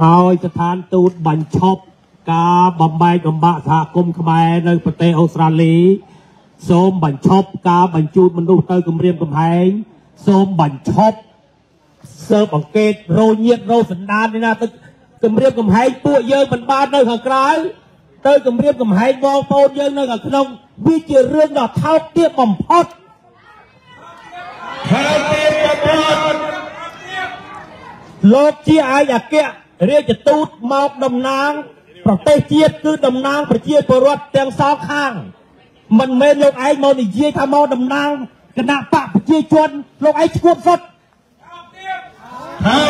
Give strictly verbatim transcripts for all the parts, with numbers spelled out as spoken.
ហើយស្ថានទូតបញ្ឈប់ការបំបែកបំបាក់សហគមន៍ខ្មែរនៅប្រទេសអូស្ត្រាលីសូមបញ្ឈប់ការបញ្ជូនមនុស្សទៅគម្រាមកំហែងសូមបញ្ឈប់ស៊ើបអង្កេតរោញៀតរោសណ្ដាននេះណាទៅគម្រាមកំហែងពួកយើងមិនបាននៅខាងក្រៅទៅគម្រាមកំហែងបងប្អូនយើងនៅខាងក្នុងវាជារឿងដ៏ថោកទាបបំផុតថោកទាបបំផុតលោកជាឯកអគ្គរាជទូតមកតំណាងប្រទេសជាតិគឺតំណាងប្រជាពលរដ្ឋទាំងសងខាងមិនមែនលោកឯងមកនិយាយថាមកតំណាងគណៈបកប្រជាជនលោកឯងឈួតសុទ្ធហើយ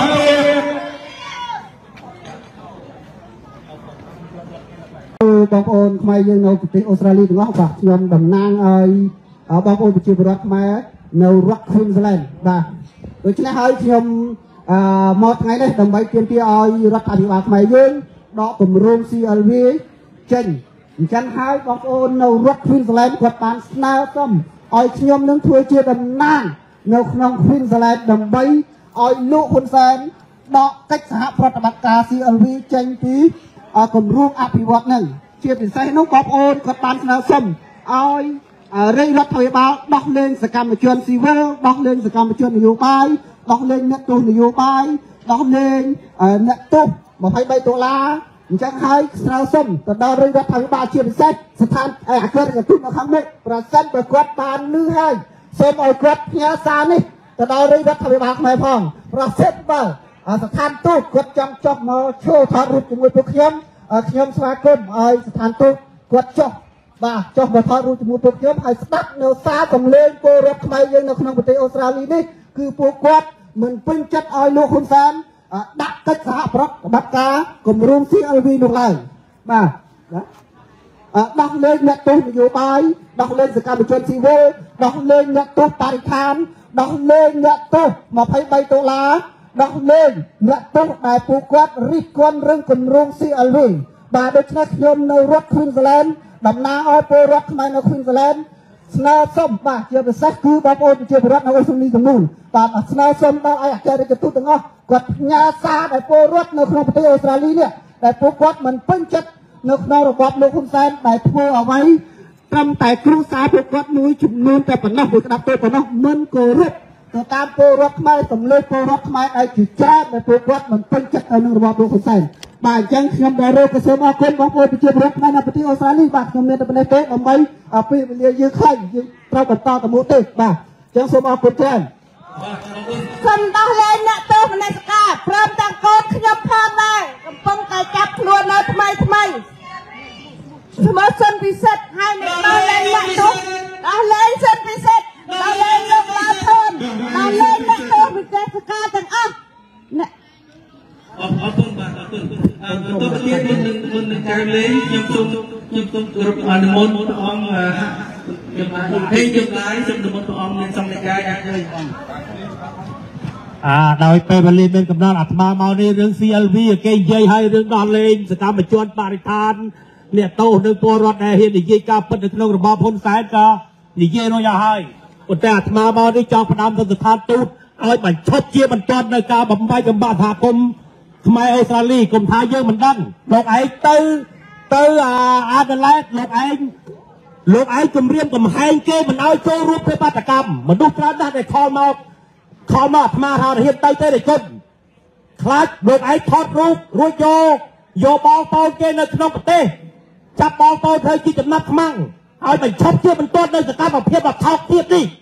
បងប្អូនខ្មែរយើងនៅប្រទេសអូស្ត្រាលីទាំងអស់បាទខ្ញុំតំណាងឲ្យបងប្អូនប្រជាពលរដ្ឋខ្មែរនៅរដ្ឋ Queensland បាទដូច្នេះហើយខ្ញុំអឺមកថ្ងៃនេះដើម្បីទាមទារឲ្យរដ្ឋាភិបាលខ្មែរយើងដកគម្រោង ซี แอล วี ចេញអញ្ចឹងហើយបងប្អូននៅរដ្ឋ Queensland គាត់បានស្នើសុំឲ្យខ្ញុំនឹងធ្វើជាតំណាងនៅក្នុង Queensland ដើម្បីឲ្យលោកហ៊ុនសែនដកកិច្ចសហប្រតិបត្តិការ ซี แอล วี ចេញពីគម្រោងអភិវឌ្ឍន៍នឹងជាពិសេសនោះបងប្អូនគាត់បានស្នើសុំឲ្យរាជរដ្ឋាភិបាលដោះលែងសកម្មជនស៊ីវិលដោះលែងសកម្មជននយោបាយដោះលែងអ្នកទោសនយោបាយដោះលែងអ្នកទោសម្ភៃបីដុល្លារអញ្ចឹងហើយស្នើសុំទៅដល់រាជរដ្ឋាភិបាលជាពិសេសស្ថានអគ្គរដ្ឋទូតនៅខាងមុខប្រសិនបើគាត់បានលឺហើយសូមឲ្យគាត់ផ្ញើសារនេះទៅដល់រាជរដ្ឋាភិបាលខ្មែរផងប្រសិនបើស្ថានទូតគាត់ចង់ចុះមកឈរថតរូបជាមួយពួកខ្ញុំខ្ញុំស្វាគមន៍ឲ្យស្ថានទូតគាត់ចុះបាទចុះមកថតរូបជាមួយពួកខ្ញុំហើយស្ដាប់នៅសារកំឡេងពលរដ្ឋខ្មែរយើងនៅក្នុងប្រទេសអូស្ត្រាលីនេះគឺពួកគាត់មិនពេញចិត្តឲ្យលោកហ៊ុនសែនដាក់កិច្ចសហប្រតិបត្តិការគម្រោង ซี แอล วี នោះឡើយបាទដោះលែងអ្នកទោសនយោបាយដោះលែងសកម្មជនស៊ីវិលដោះលែងអ្នកទោសបរិស្ថានដោះលែងអ្នកទោសម្ភៃបីដុល្លារដោះលែងអ្នកទោសដែលពួកគាត់រិះគន់រឿងគម្រោង ซี แอล วี បាទដូច្នេះខ្ញុំនៅរដ្ឋ Queensland តំណាងឲ្យពលរដ្ឋខ្មែរនៅ Queensland ស្នើសុំបាទជាពិសេសគឺបងប្អូនប្រជាពលរដ្ឋនៅអូស្ត្រាលីទាំងមូលបាទស្នើសុំដល់ឲ្យអគ្គរដ្ឋទូតទាំងអស់គាត់ផ្ញើសារដល់ពលរដ្ឋនៅក្នុងប្រទេសអូស្ត្រាលីនេះដែលពួកគាត់មិនពេញចិត្តនៅក្នុងរបបលោកហ៊ុនសែនដែលធ្វើអ្វីត្រឹមតែគ្រួសារពួកគាត់មួយចំនួនតែប៉ុណ្ណោះមួយក្តាប់ទៅប៉ុណ្ណោះមិនគោរពទៅតាមពលរដ្ឋខ្មែរសម្លេងពលរដ្ឋខ្មែរដែលជាច្រើនដែលពួកគាត់មិនពេញចិត្តទៅនឹងរបបលោកហ៊ុនសែនបាទអញ្ចឹងខ្ញុំដែររកសូមអរគុណបងប្អូនប្រជាពលរដ្ឋខ្មែរនៅប្រទេសអូស្ត្រាលីបាទខ្ញុំមានតែប៉ុណ្ណេះទេដើម្បីពេលវេលាយើងខ្លីយើងត្រូវបន្តទៅមុខទេបាទអញ្ចឹងសូមអរគុណច្រើនសូមដោះលែងអ្នកទោសមនសិការព្រមទាំងកូនខ្ញុំផងដែរកំពុងតែចាប់ខ្លួននៅថ្មីថ្មីឈ្មោះសុនពិសិដ្ឋហើយនឹងដោះលែងអ្នកទោសដោះលែងសុនពិសិដ្ឋដោះលែងលោកឡាធនដោះលែងអ្នកទោសមនសិការទាំងអស់អ្នកអរគុណបាទអរគុណអឺបន្តទៀតមុននឹងមុននឹងការលេងខ្ញុំសូមខ្ញុំសូមគោរពអនុមោទនាព្រះអង្គខ្ញុំបានហេតុចំឡាយសូមអនុមោទនាព្រះអង្គមានសំណេរកាយអាចលើបងអាដោយពេលវេលាមានកំណត់អាត្មាមកនេះរឿង ซี แอล วี គេនិយាយឲ្យរឿងដោះលែងសកម្មជនបរិស្ថានអ្នកទោសនៅពលរដ្ឋដែលហ៊ាននិយាយការពិតនៅក្នុងរបបហ៊ុនសែនក៏និយាយរួចអស់ហើយប៉ុន្តែអាត្មាមកនេះចង់ផ្ដាំទៅស្ថានទូតឲ្យបញ្ឈប់ជាបន្ទាន់នៅការបំបែកបំបាក់សហគមន៍ខ្មែរអូស្ត្រាលីគុំថាយើងមិនដឹងលោកឯងទៅទៅអាដាលេដលោកឯងលោកឯងគម្រាមកំហែងគេមិនឲ្យចូលរួមប្រតិបត្តិកម្មមនុស្សច្រើនណាស់ដែលខលមកខលមកអាត្មាថាហ៊ានទៅទេតែជន់ខ្លាចលោកឯងថតរូបរួចយកយកបងប្អូនគេនៅក្នុងប្រទេសចាប់បងប្អូនធ្វើជាចំណាត់ខ្មាំងឲ្យបញ្ឈប់ជាបន្ទាន់នៅសកម្មភាពដ៏ថោកទាបនេះ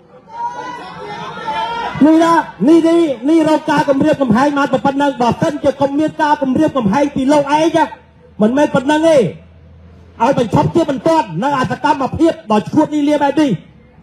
នេះណានេះនេះនេះរកការគម្រាមកំហែងមកប៉ុណ្ណឹងបើសិនជាកុំមានការគម្រាមកំហែងពីលោកឯងមិនមែនប៉ុណ្ណឹងទេឲ្យបញ្ឈប់ជាបន្ទាន់នៅអសកម្មភាពដ៏ឈួតនេះលាបែបនេះ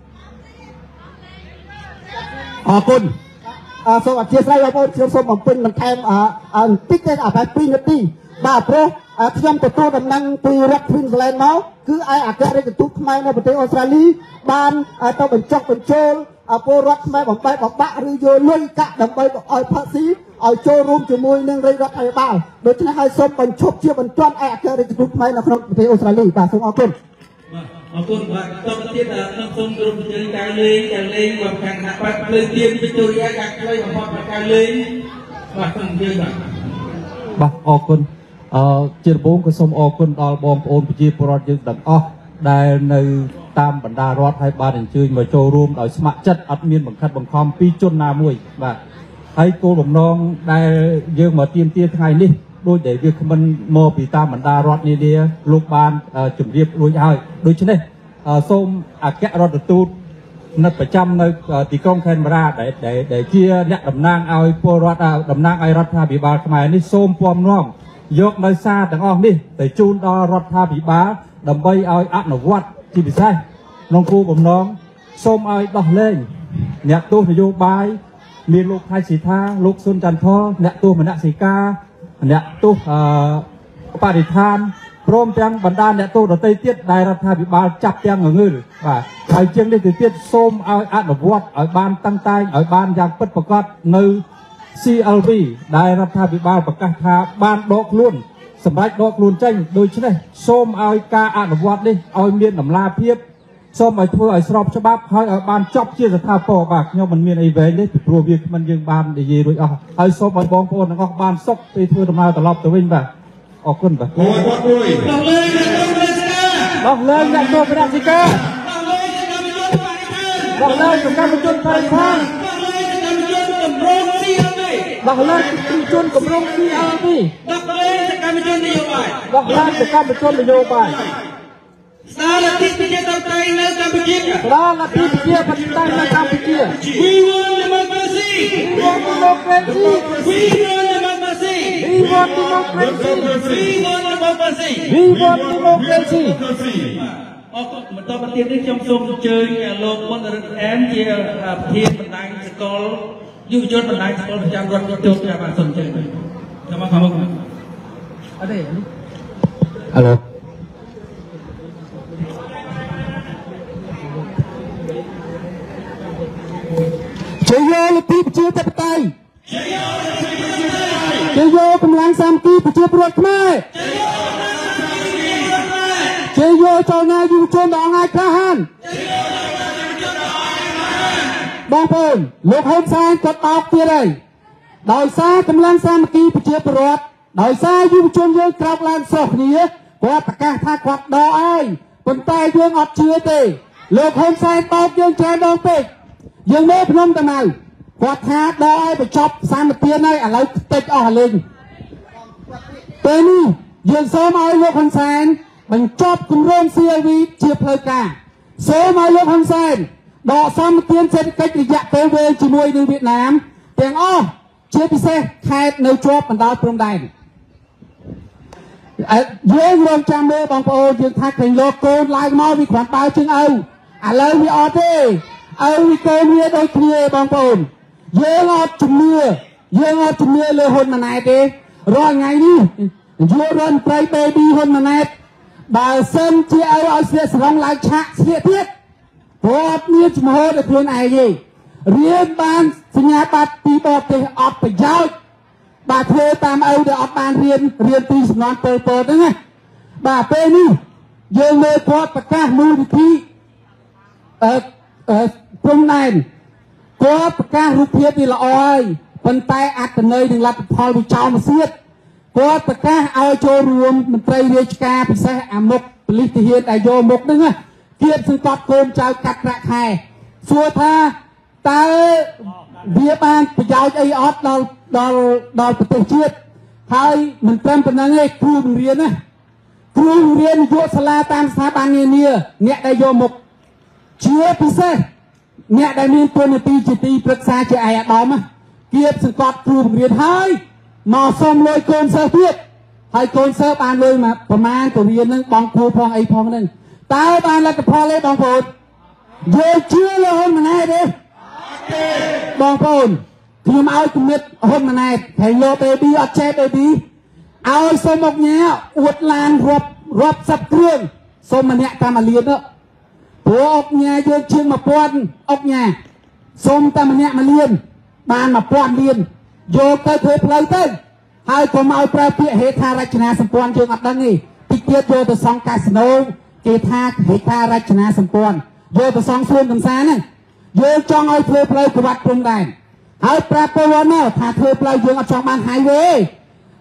អរគុណអរសូមអធិស្ឋានបងប្អូនខ្ញុំសូមបំពេញបន្ថែមអឺបន្តិចទេអាប្រហែលពីរនាទីបាទព្រោះខ្ញុំទទួលដំណឹងពីរដ្ឋ Queensland មកគឺឯអគ្គរដ្ឋទូតខ្មែរនៅប្រទេសអូស្ត្រាលីបានទៅបញ្ចុះបញ្ចូលពលរដ្ឋខ្មែរបំបែកបំបាក់ឬយកលុយកាក់ដើម្បីឲ្យផាស៊ីឲ្យចូលរួមជាមួយនឹងរាជរដ្ឋាភិបាលដូច្នេះហើយសូមបញ្ឈប់ជាបន្ទាន់ឯអគ្គរដ្ឋទូតខ្មែរនៅក្នុងប្រទេសអូស្ត្រាលីបាទសូមអរគុណបាទអរគុណបាទតទៅទៀតខ្ញុំសូមគោរពជើងការលេងការលេងរបស់ខាងគណៈបកភ្លើងទៀនវិទ្យុរីកាខ្លីបំផុតរបស់ការលេងបាទសូមជើងបាទបាទអរគុណអឺជាដំបូងក៏សូមអរគុណដល់បងប្អូនប្រជាពលរដ្ឋយើងទាំងអស់ដែលនៅតាមបណ្ដារដ្ឋហើយបានអញ្ជើញមកចូលរួមដោយស្ម័គ្រចិត្តអត់មានបង្ខិតបង្ខំពីជនណាមួយបាទហើយគោលបំណងដែលយើងមកទាមទារថ្ងៃនេះដោយដែលវាគ្មិនមកពីតាមបណ្ដារដ្ឋនានាលោកបានជម្រាបរួចហើយដូច្នេះសូមអគ្គរដ្ឋទូតនៅប្រចាំនៅទីក្រុងខេមរាដែលដែលជាអ្នកតំណាងឲ្យពលរដ្ឋតំណាងឲ្យរដ្ឋាភិបាលខ្មែរនេះសូមពំនាំយកនៅសារទាំងអស់នេះទៅជូនដល់រដ្ឋាភិបាលដើម្បីឲ្យអនុវត្តជាពិសេសក្នុងគោលបំណងសូមឲ្យដោះលែងអ្នកទោសនយោបាយមានលោកថៃស៊ីថាលោកស៊ុនច័ន្ទថអ្នកទោសមនសិការអ្នកទោសបរិស្ថានព្រមទាំងបណ្ដាអ្នកទោសដទៃទៀតដែលរដ្ឋាភិបាលចាប់ទាំងងងើលបាទហើយជាងនេះទៅទៀតសូមឲ្យអនុវត្តឲ្យបានតាំងតែងឲ្យបានយ៉ាងពិតប្រាកដនៅ C L V ដែលរដ្ឋាភិបាលប្រកាសថាបានដកខ្លួនសម្រាប់ដកខ្លួនចេញដូច្នេះសូមឲ្យការអនុវត្តនេះឲ្យមានតម្លាភាពសូមឲ្យធ្វើឲ្យស្របច្បាប់ហើយឲ្យបានចប់ជាស្ថាពរបាទខ្ញុំមិនមានអីវែងទេពីព្រោះវាមិនយើងបាននិយាយរួចអស់ហើយសូមឲ្យបងប្អូនទាំងអស់បានសុខពេលធ្វើដំណើរត្រឡប់ទៅវិញបាទអរគុណបាទអូយបងអើយដោះលែងអ្នកទោសមនសិការដោះលែងកម្មជនបរិស្ថានដោះលែងជនកម្រង C L V ដោះលែងកម្មជននយោបាយដោះលែងកម្មជននយោបាយស្ដារលទ្ធិប្រជាធិបតេយ្យនៅកម្ពុជាស្ដារលទ្ធិប្រជាធិបតេយ្យនៅកម្ពុជា We want democracy We want democracy We want democracy We want democracy We want democracy We want democracy អរគុណបន្តមកទៀតនេះខ្ញុំសូមអញ្ជើញលោកមុនរិទ្ធអែមជាប្រធានបណ្ដាញសកលយុវជនបណ្ដាញសកលប្រចាំរដ្ឋចូលទៅបានសូមអញ្ជើញចាំមកខាងមុខអត់ទេហៅឡូជ័យយោលទ្ធិប្រជាធិបតេយ្យជ័យយោកម្លាំងសាមគ្គីប្រជាពលរដ្ឋខ្មែរជ័យយោចលនាយុវជនដ៏អង្អាចក្លាហានបងប្អូនលោកហ៊ុនសែនគាត់បោកទៀតហើយដោយសារកម្លាំងសាមគ្គីប្រជាពលរដ្ឋដោយសារយុវជនយើងក្រោកឡើងស្រស់គ្នាគាត់ប្រកាសថាគាត់ដកឲ្យប៉ុន្តែយើងអត់ជឿទេលោកហ៊ុនសែនបោកយើងច្រើនដងពេកយើងមើលភ្នំតាម៉ៅគាត់ថាដកឲ្យបញ្ចប់សម្បទានហើយឥឡូវតិចអស់លេងពេលនេះយើងសូមឲ្យលោកហ៊ុនសែនបញ្ចប់គម្រោង C L V ជាផ្លូវការសូមឲ្យលោកហ៊ុនសែនដកសម្បទានសេដ្ឋកិច្ចរយៈពេលវែងជាមួយនឹងវៀតណាមទាំងអស់ជាពិសេសខេត្តនៅជាប់បណ្ដោយព្រំដែនយើងរងចាំមើលបងប្អូនយើងថាឃើញលោកកូនឡើងមកវាគ្រាន់បើជាងឪឥឡូវវាអត់ទេឲ្យវាកូនវាដូចគ្នាបងប្អូនយើងអត់ជំនឿយើងអត់ជំនឿលើហ៊ុនម៉ាណែតទេរាល់ថ្ងៃនេះយុវរដ្ឋប្រៃ baby ហ៊ុនម៉ាណែតបើសិនជាឲ្យឲ្យស្លៀកស្រងឡើងឆាកស្លៀកទៀតព្រោះអត់មានចំហដល់ខ្លួនឯងទេរៀនបានសញ្ញាបត្រពីបរទេសអត់ប្រយោជន៍បាទធ្វើតាមឪដែលអត់បានរៀនរៀនពីសំណន់ពលពតហ្នឹងណាបាទពេលនេះយើងមើលគាត់ប្រកាសមូលនិធិអឺព្រំដែនគាត់ប្រកាសរូបភាពនេះល្អហើយប៉ុន្តែអត្តន័យនិងលទ្ធផលវាចោលមកទៀតគាត់ប្រកាសឲ្យចូលរួមមន្ត្រីរាជការពិសេសអាមុខប៉ូលីសទាហានដែលយកមុខហ្នឹងគៀបសង្កត់កូនចៅកាត់ប្រាក់ខែសួរថាតើវាបានប្រយោជន៍អីអត់ដល់ដល់ដល់ប្រទេសជាតិហើយមិនត្រឹមប៉ុណ្ណឹងទេគ្រូបង្រៀនណាគ្រូបង្រៀនយកសាលាតាមស្ថាប័ននានាអ្នកដែលយកមុខជាពិសេសអ្នកដែលមានគុណនីតិជាទីប្រឹក្សាជាឯកឧត្តមគៀបសង្កត់គ្រូបង្រៀនហើយមកសុំលុយកូនសិស្សទៀតហើយកូនសិស្សបានលុយមកប្រមាណទៅរៀននឹងបងគ្រូផងអីផងហ្នឹងតើបានលទ្ធផលទេបងប្អូនយើងជឿលើហ៊ុនម៉ាណែតទេបងប្អូនខ្ញុំឲ្យគំនិតហ៊ុនម៉ាណែតហើយលោក baby អត់ចេះ baby ឲ្យសុំអុកញ៉ាអួតឡានរាប់រាប់សិបគ្រឿងសុំម្នាក់តាមអាលៀនទៅព្រោះអុកញ៉ាយើងជាងមួយពាន់អុកញ៉ាសុំតែម្នាក់មួយលានបានមួយពាន់លានយកទៅធ្វើផ្លូវទៅហើយកុំឲ្យប្រើពាក្យហេដ្ឋារចនាសម្ព័ន្ធយើងអត់ដឹងទេតិចទៀតយកទៅសង់កាស៊ីណូគេថាហេដ្ឋារចនាសម្ព័ន្ធយកទៅសង់សួនកំសាន្តហ្នឹងយើងចង់ឲ្យធ្វើផ្លូវក្បាត់ព្រំដែនហើយប្រាប់ពលរដ្ឋមកថាធ្វើផ្លូវយើងអត់ចង់បាន highway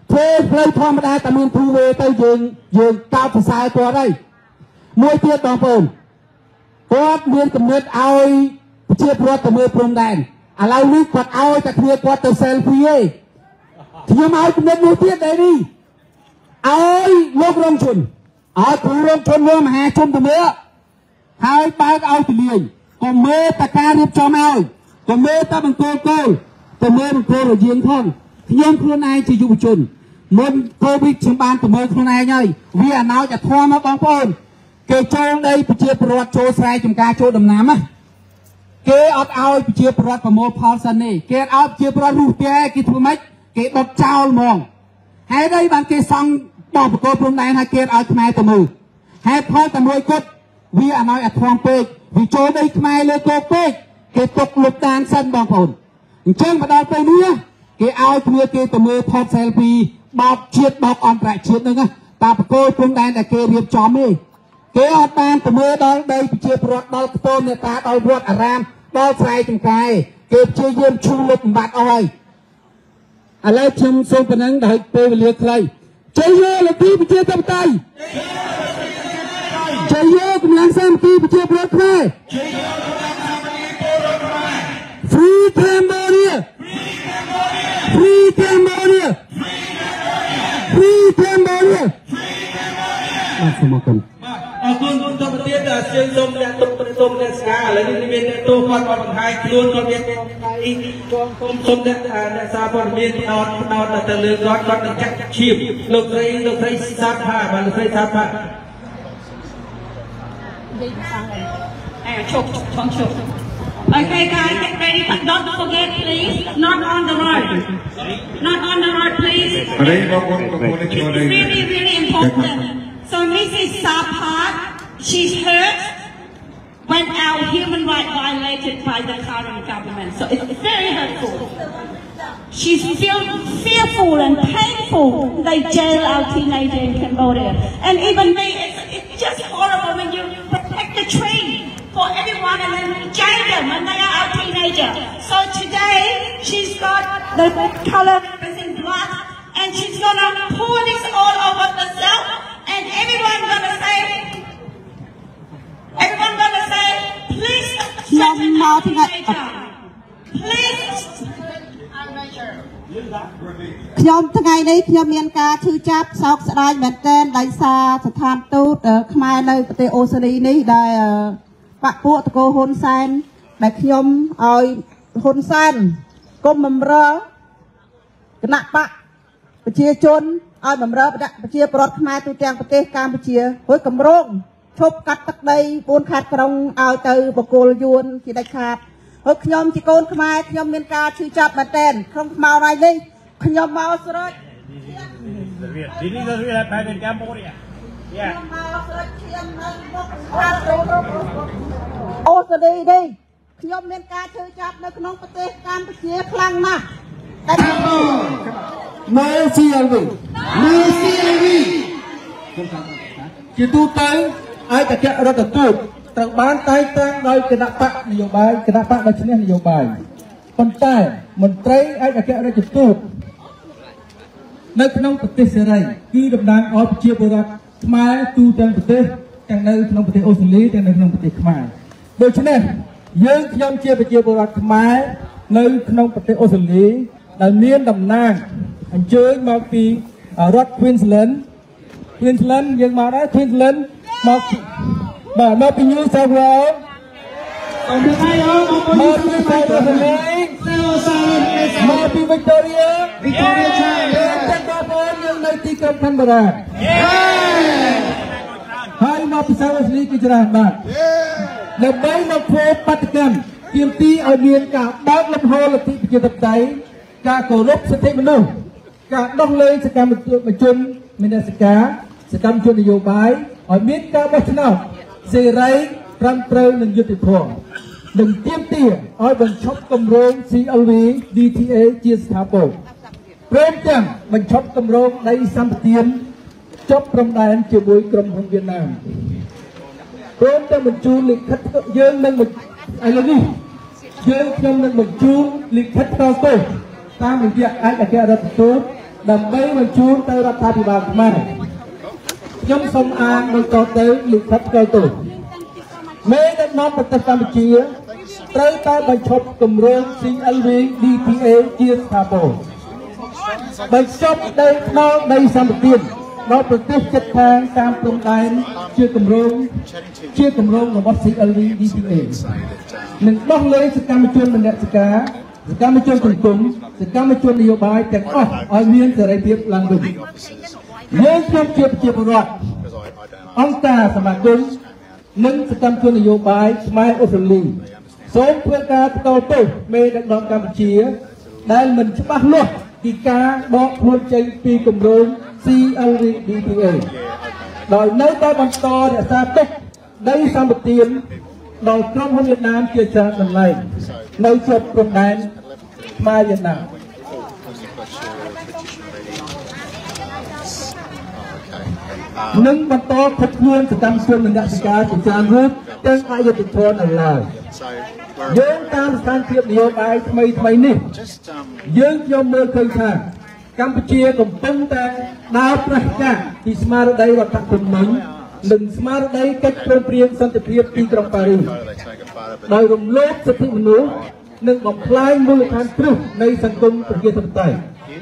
ធ្វើផ្លូវធម្មតាតែមានធូវេទៅយើងយើងកោតសរសើរគាត់ហើយមួយទៀតបងប្អូនគាត់មានកំណត់ឲ្យប្រជាពលរដ្ឋទៅមើលព្រំដែនឥឡូវនេះគាត់ឲ្យតែគ្នាគាត់ទៅ selfie ឯងខ្ញុំឲ្យកំណត់មួយទៀតដែរនេះឲ្យលោករងជនឲ្យគ្រូរងជនមហាជនទៅមើលហើយបើកឲ្យទលាយកុំមើលតែការរៀបចំឲ្យកុំមើលតែបង្គោលគោលទៅមើលបង្គោលរយាងផងខ្ញុំខ្លួនឯងជាយុវជនមុនកូវីដខ្ញុំបានទៅមើលខ្លួនឯងហើយវាអណោចអាធម៌មកបងប្អូនគេចូលដីប្រជាពលរដ្ឋចូលស្រែចម្ការចូលដំណាំណាគេអត់ឲ្យប្រជាពលរដ្ឋប្រមូលផលសិនទេគេអត់ឲ្យប្រជាពលរដ្ឋរុះផ្ទះគេធ្វើម៉េចគេដុតចោលហ្មងហេតុអីបានគេសង់បោះបង្គោលព្រំដែនឲ្យគេឲ្យខ្មែរទៅមើលហេតុផលតែមួយគត់វាអណោចអាធម៌ពេកវាចូលដីខ្មែរលើគោកពេកគេទុកលុបតានសិនបងប្អូនអញ្ចឹងមកដល់ពេលនេះគេឲ្យគ្នាគេទៅមើលផត selfie បោកជាតិបោកអន្តរជាតិហ្នឹងតាបង្គោលព្រំដែនតែគេរៀបចំទេគេអត់បានទៅមើលដល់ដីប្រជាពលរដ្ឋដល់ខ្ទមនេតាដល់វត្តអារាមដល់ស្រែចម្ការគេព្យាយាមឈូសលុបបំបត្តិអស់ហើយឥឡូវខ្ញុំសូមប៉ុណ្ណឹងដល់ពេលវេលាខ្លីជ័យយោលទ្ធិប្រជាធិបតេយ្យជ័យយោកម្លាំងសាមគ្គីប្រជាពលរដ្ឋខ្មែរ Free Cambodia Free Cambodia Free Cambodia បាទសូមអរគុណអរគុណគុណទៅប្រទេសដែលជើងសូមអ្នកទុកទៅសូមអ្នកស្ការឥឡូវនេះមានអ្នកទោសគាត់គាត់បង្ហាញខ្លួនគាត់មានសូមសូមអ្នកអ្នកសារព័ត៌មានផ្ដោតផ្ដោតទៅលើគាត់គាត់នឹងចាក់ឈាមលោកស្រីលោកស្រីសាផាបាទលោកស្រីសាផាអេជុកជុកជុក Okay guys, get ready, but don't forget please, not on the road. Not on the road please. It's really, really important. So Missus Sapat, she's hurt when our human rights violated by the current government. So it's very hurtful. She's feel fearful and painful. They jail our teenager in Cambodia. And even me, it's, it's just horrible when you protect the tree for everyone and then jail them when they are our teenager. So today, she's got the color representing blood and she's gonna pour this all over herself and everyone gonna say, everyone gonna say, please strengthen our teenager. Please. ខ្ញុំថ្ងៃនេះខ្ញុំមានការឈឺចាប់សោកស្ដាយមែនទែនដោយសារស្ថានទូតខ្មែរនៅប្រទេសអូស្ត្រាលីនេះដែលបកពួកតកោហ៊ុនសែនដែលខ្ញុំឲ្យហ៊ុនសែនគុំបំរើគណៈបកប្រជាជនឲ្យបំរើប្រជាពលរដ្ឋខ្មែរទូទាំងប្រទេសកម្ពុជាហើយកម្រងឈប់កាត់ទឹកដីបួនខេត្តក្រុងឲ្យទៅបកគលយួនជាដាច់ខាតហើយខ្ញុំជាកូនខ្មែរខ្ញុំមានការឈឺចាប់មែនទែនក្នុងខ្មៅថ្ងៃនេះខ្ញុំមកស្រេចThis is the real bad in Cambodia. Yeah. អូស្ត្រាលីនេះខ្ញុំមានការឈឺចាប់នៅក្នុងប្រទេសកម្ពុជាខ្លាំងណាស់តែនៅซี แอล วี នៅ ซี แอล วี ជាទូទៅឯកអគ្គរដ្ឋទូតត្រូវបានតែងតាំងដោយគណៈបកនយោបាយគណៈបកដែលឈ្នះនយោបាយប៉ុន្តែមន្ត្រីឯកអគ្គរដ្ឋទូតនៅក្នុងប្រទេសសេរីគឺតំណាងឲ្យប្រជាពលរដ្ឋខ្មែរទូទាំងប្រទេសទាំងនៅក្នុងប្រទេសអូស្ត្រាលីទាំងនៅក្នុងប្រទេសខ្មែរដូច្នេះយើងខ្ញុំជាប្រជាពលរដ្ឋខ្មែរនៅក្នុងប្រទេសអូស្ត្រាលីដែលមានតំណាងអញ្ជើញមកពីរដ្ឋ Queensland Queensland យើងមកដែរ Queensland មកបាទមកពី New South Wales មកពី South Wales មកពី Victoria Victoria ទាំងបងប្អូនយើងនៅទីក្រុង Canberra ហើយមកពី South Australia គឺច្រើនបាទដើម្បីមកធ្វើបដកម្មទាមទារឲ្យមានការបើកលំហលទ្ធិប្រជាធិបតេយ្យការគោរពសិទ្ធិមនុស្សការដោះលែងសកម្មជនមានសិការសកម្មជននយោបាយឲ្យមានការបោះឆ្នោតសេរីត្រឹមត្រូវនិងយុត្តិធម៌និងទាមទារឲ្យបញ្ឈប់គម្រោង ซี แอล វី ឌី ที เอ ជាស្ថាពរព្រមទាំងបញ្ឈប់គម្រោងដីសម្បទានចប់ព្រំដែនជាមួយក្រុមហ៊ុនវៀតណាមព្រមទាំងបញ្ជូនលិខិតយើងនឹងឥឡូវនេះយើងខ្ញុំនឹងបញ្ជូនលិខិតតទៅតាមរយៈឯកអគ្គរដ្ឋទូតដើម្បីបញ្ជូនទៅរដ្ឋាភិបាលខ្មែរខ្ញុំសូមអានបន្តទៅលិខិតផ្ទាល់ទៅមេដឹកនាំប្រទេសកម្ពុជាត្រូវតែបញ្ឈប់គម្រោង C L V D P A ជាស្ថាពរបញ្ចប់ដីថ្នល់ដីសម្បត្តិដល់ប្រទេសជិតខាងតាមព្រំដែនជាគម្រោងជាគម្រោងរបស់ C L V D P A និងដោះលែងសកម្មជនមនសិការសកម្មជនសង្គមសកម្មជននយោបាយទាំងអស់ឲ្យមានសេរីភាពឡើងវិញយើងខ្ញុំជាប្រជាពលរដ្ឋអង្គការសមាគមនិងសកម្មជននយោបាយខ្មែរអូស្ត្រាលីសូមធ្វើការថ្កោលទោសមេដឹកនាំកម្ពុជាដែលមិនច្បាស់លាស់ពីការបកខ្លួនចេញពីគម្រោង C L V D P A ដោយនៅតែបន្តរក្សាទុកដីសម្បត្តិដល់ក្រុមហ៊ុនវៀតណាមជាច្រើនកន្លែងនៅជាប់ព្រំដែនខ្មែរវៀតណាមនឹងបន្តខិតខំសកម្មជនមនសិការជាច្រើនរូបទាំងអយុធធននៅឡើយយើងតាមស្ថានភាពនយោបាយថ្មីថ្មីនេះយើងខ្ញុំមើលឃើញថាកម្ពុជាកំពុងតែដើរប្រឆាំងពីស្មារតីរដ្ឋធម្មនុញ្ញនិងស្មារតីកិច្ចព្រមព្រៀងសន្តិភាពទីក្រុងប៉ារីសដោយរំលោភសិទ្ធិមនុស្សនិងបំផ្លាញមូលដ្ឋានគ្រឹះនៃសង្គមប្រជាធិបតេយ្យ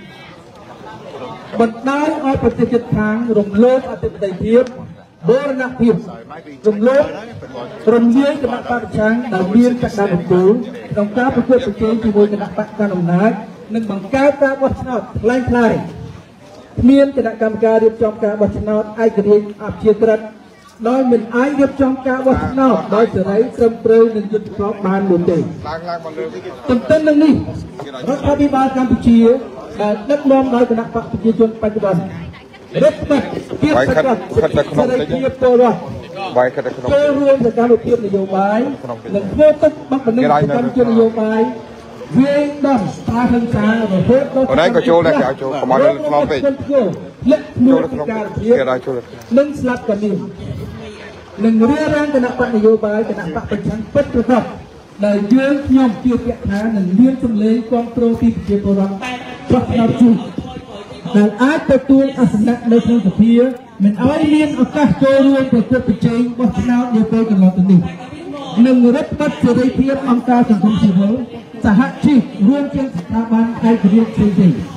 បណ្ដាលឲ្យប្រទេសជិតខាងរំលោភអធិបតេយ្យភាពបូរណភាពរំលោភរំលាយគណៈបកប្រឆាំងដែលមានចក្ខុវិស័យក្នុងការប្រកួតប្រជែងជាមួយគណៈបកកណ្ដាលអំណាចនិងបង្កើតការបោះឆ្នោតខ្លាំងខ្លាយមានគណៈកម្មការរៀបចំការបោះឆ្នោតឯករាជ្យអព្យាក្រឹតដោយមិនអាចរៀបចំការបោះឆ្នោតដោយសេរីត្រឹមត្រូវនិងយុត្តិធម៌បាននោះទេទន្ទឹមនឹងនេះរដ្ឋាភិបាលកម្ពុជាដែលដឹកនាំដោយគណៈបកប្រជាជនបច្ចុប្បន្នរដ្ឋបတ်ពីសកលសេរីភាពពលរដ្ឋបាយខិតក្នុងចូលរួមសកម្មភាពនយោបាយនិងធ្វើទឹកបាក់បណ្ដឹងសកម្មជននយោបាយវាយដំថាហិង្សាររហូតដល់អូនឯងក៏ចូលដែរគេឲ្យចូលកុំឲ្យខ្លោពេកលាក់ខ្លួនការភាពនិងស្លាប់ក៏មាននឹងរារាំងគណៈបកនយោបាយគណៈបកប្រឆាំងពិតប្រាកដដែលយើងខ្ញុំជឿជាក់ថានឹងមានសម្លេងគ្រប់គ្រងពីប្រជាពលរដ្ឋបោះឆ្នោតជួយដែលអាចទទួលអាសនៈនៅក្នុងសភាមិនឲ្យមានឱកាសចូលរួមប្រកួតប្រជែងបោះឆ្នោតនាពេលកន្លងទៅនេះនឹងរដ្ឋបတ်សេរីភាពអង្គការសង្គមស៊ីវិលសហជីពរួមទាំងស្ថាប័នឯករាជ្យផ្សេងៗ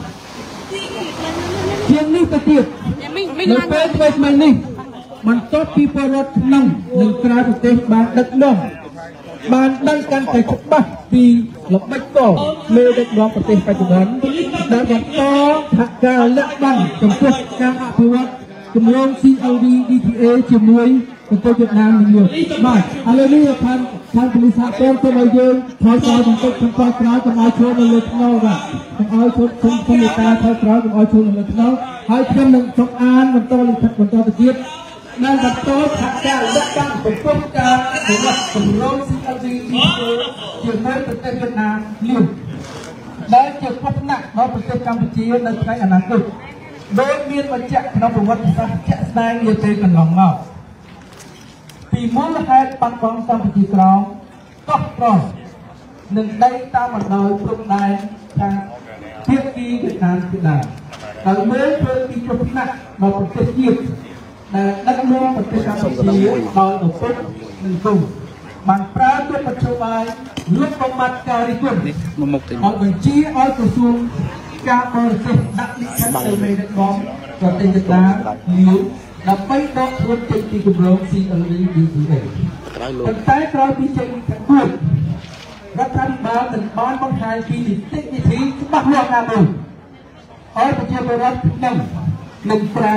ជាងនេះទៅទៀតនៅពេលថ្មីថ្មីនេះបន្ទាប់ពីពលរដ្ឋក្នុងនិងក្រៅប្រទេសបានដឹកនាំបានដឹងកាន់តែច្បាស់ពីល្បិចកលមេដឹកនាំប្រទេសបច្ចុប្បន្នដែលបន្តសហការលាក់បាំងចំពោះការអភិវឌ្ឍគម្រោង C L V D P A ជាមួយប្រទេសវៀតណាមនិងយកបាទឥឡូវនេះខាងខាងពលិសហព័ន្ធទៅឲ្យយើងថយក្រោយបន្តិចខាងក្រោយកុំឲ្យឈរនៅលើថ្នល់បាទកុំឲ្យឈរគុំគុំមេតាថយក្រោយកុំឲ្យឈរនៅលើថ្នល់ហើយខ្ញុំនឹងសូមអានបន្តលិខិតបន្តទៅទៀតដែលបន្តថាការលក្ខណៈប្រព័ន្ធការរបស់គម្រោង C L V D P A ជាមួយប្រទេសវៀតណាមនេះដែលជាផ្នែកណាស់ដល់ប្រទេសកម្ពុជានៅថ្ងៃអនាគតដោយមានបញ្ជាក់ក្នុងប្រវត្តិសាស្ត្រជាក់ស្ដែងនាពេលកន្លងមកពីមូលហេតុបាត់បង់សម្បត្តិក្រោមកោះប្រោនឹងដីតាមបណ្ដោយព្រំដែនខាងភាគីវៀតណាមជាដើមដោយមើលធ្វើពីគ្រប់ផ្នែកដល់ប្រទេសជាតិដែលដឹកនាំប្រទេសកម្ពុជាដោយឪពុកនិងគ្រូបានប្រើទូបច្ចុប្បន្នលួចបំបត្តិការរិះគន់មកទៅបញ្ជាឲ្យក្រសួងការបរទេសដាក់លិខិតទៅមេដឹកនាំប្រទេសវៀតណាមលាវដើម្បីដកខ្លួនចេញពីគម្រោង C L V D P A ប៉ុន្តែក្រោយពីចេញពីខាងរដ្ឋាភិបាលមិនបានបង្ហាញពីនីតិវិធីច្បាស់លាស់ណាមួយឲ្យប្រជាពលរដ្ឋដឹងនិងប្រើ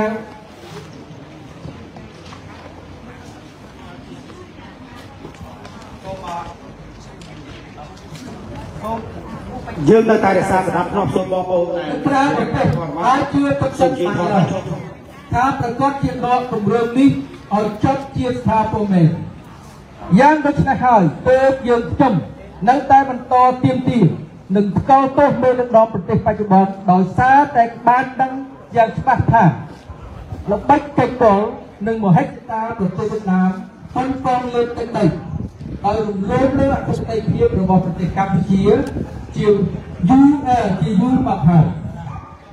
យើងនៅតែរក្សាសណ្ដាប់ធ្នាប់សូមបងប្អូនប្រើប្រទេសហើយជឿទឹកសុខថាប្រកាសជាដកគម្រោងនេះឲ្យចប់ជាស្ថាពរមែនយ៉ាងដូច្នេះហើយពេលយើងខ្ទង់នៅតែបន្តទៀមទានិងថ្កោលទោសមេដឹកនាំប្រទេសបច្ចុប្បន្នដោយសារតែបានដឹងយ៉ាងច្បាស់ថាល្បិចកិច្ចកលនិងមហិច្ឆតាប្រទេសវៀតណាមប៉ុនប៉ងលើទឹកដីឲ្យរំលោភលើអធិបតេយ្យភាពរបស់ប្រទេសកម្ពុជាជាយូរជាយូរមកហើយ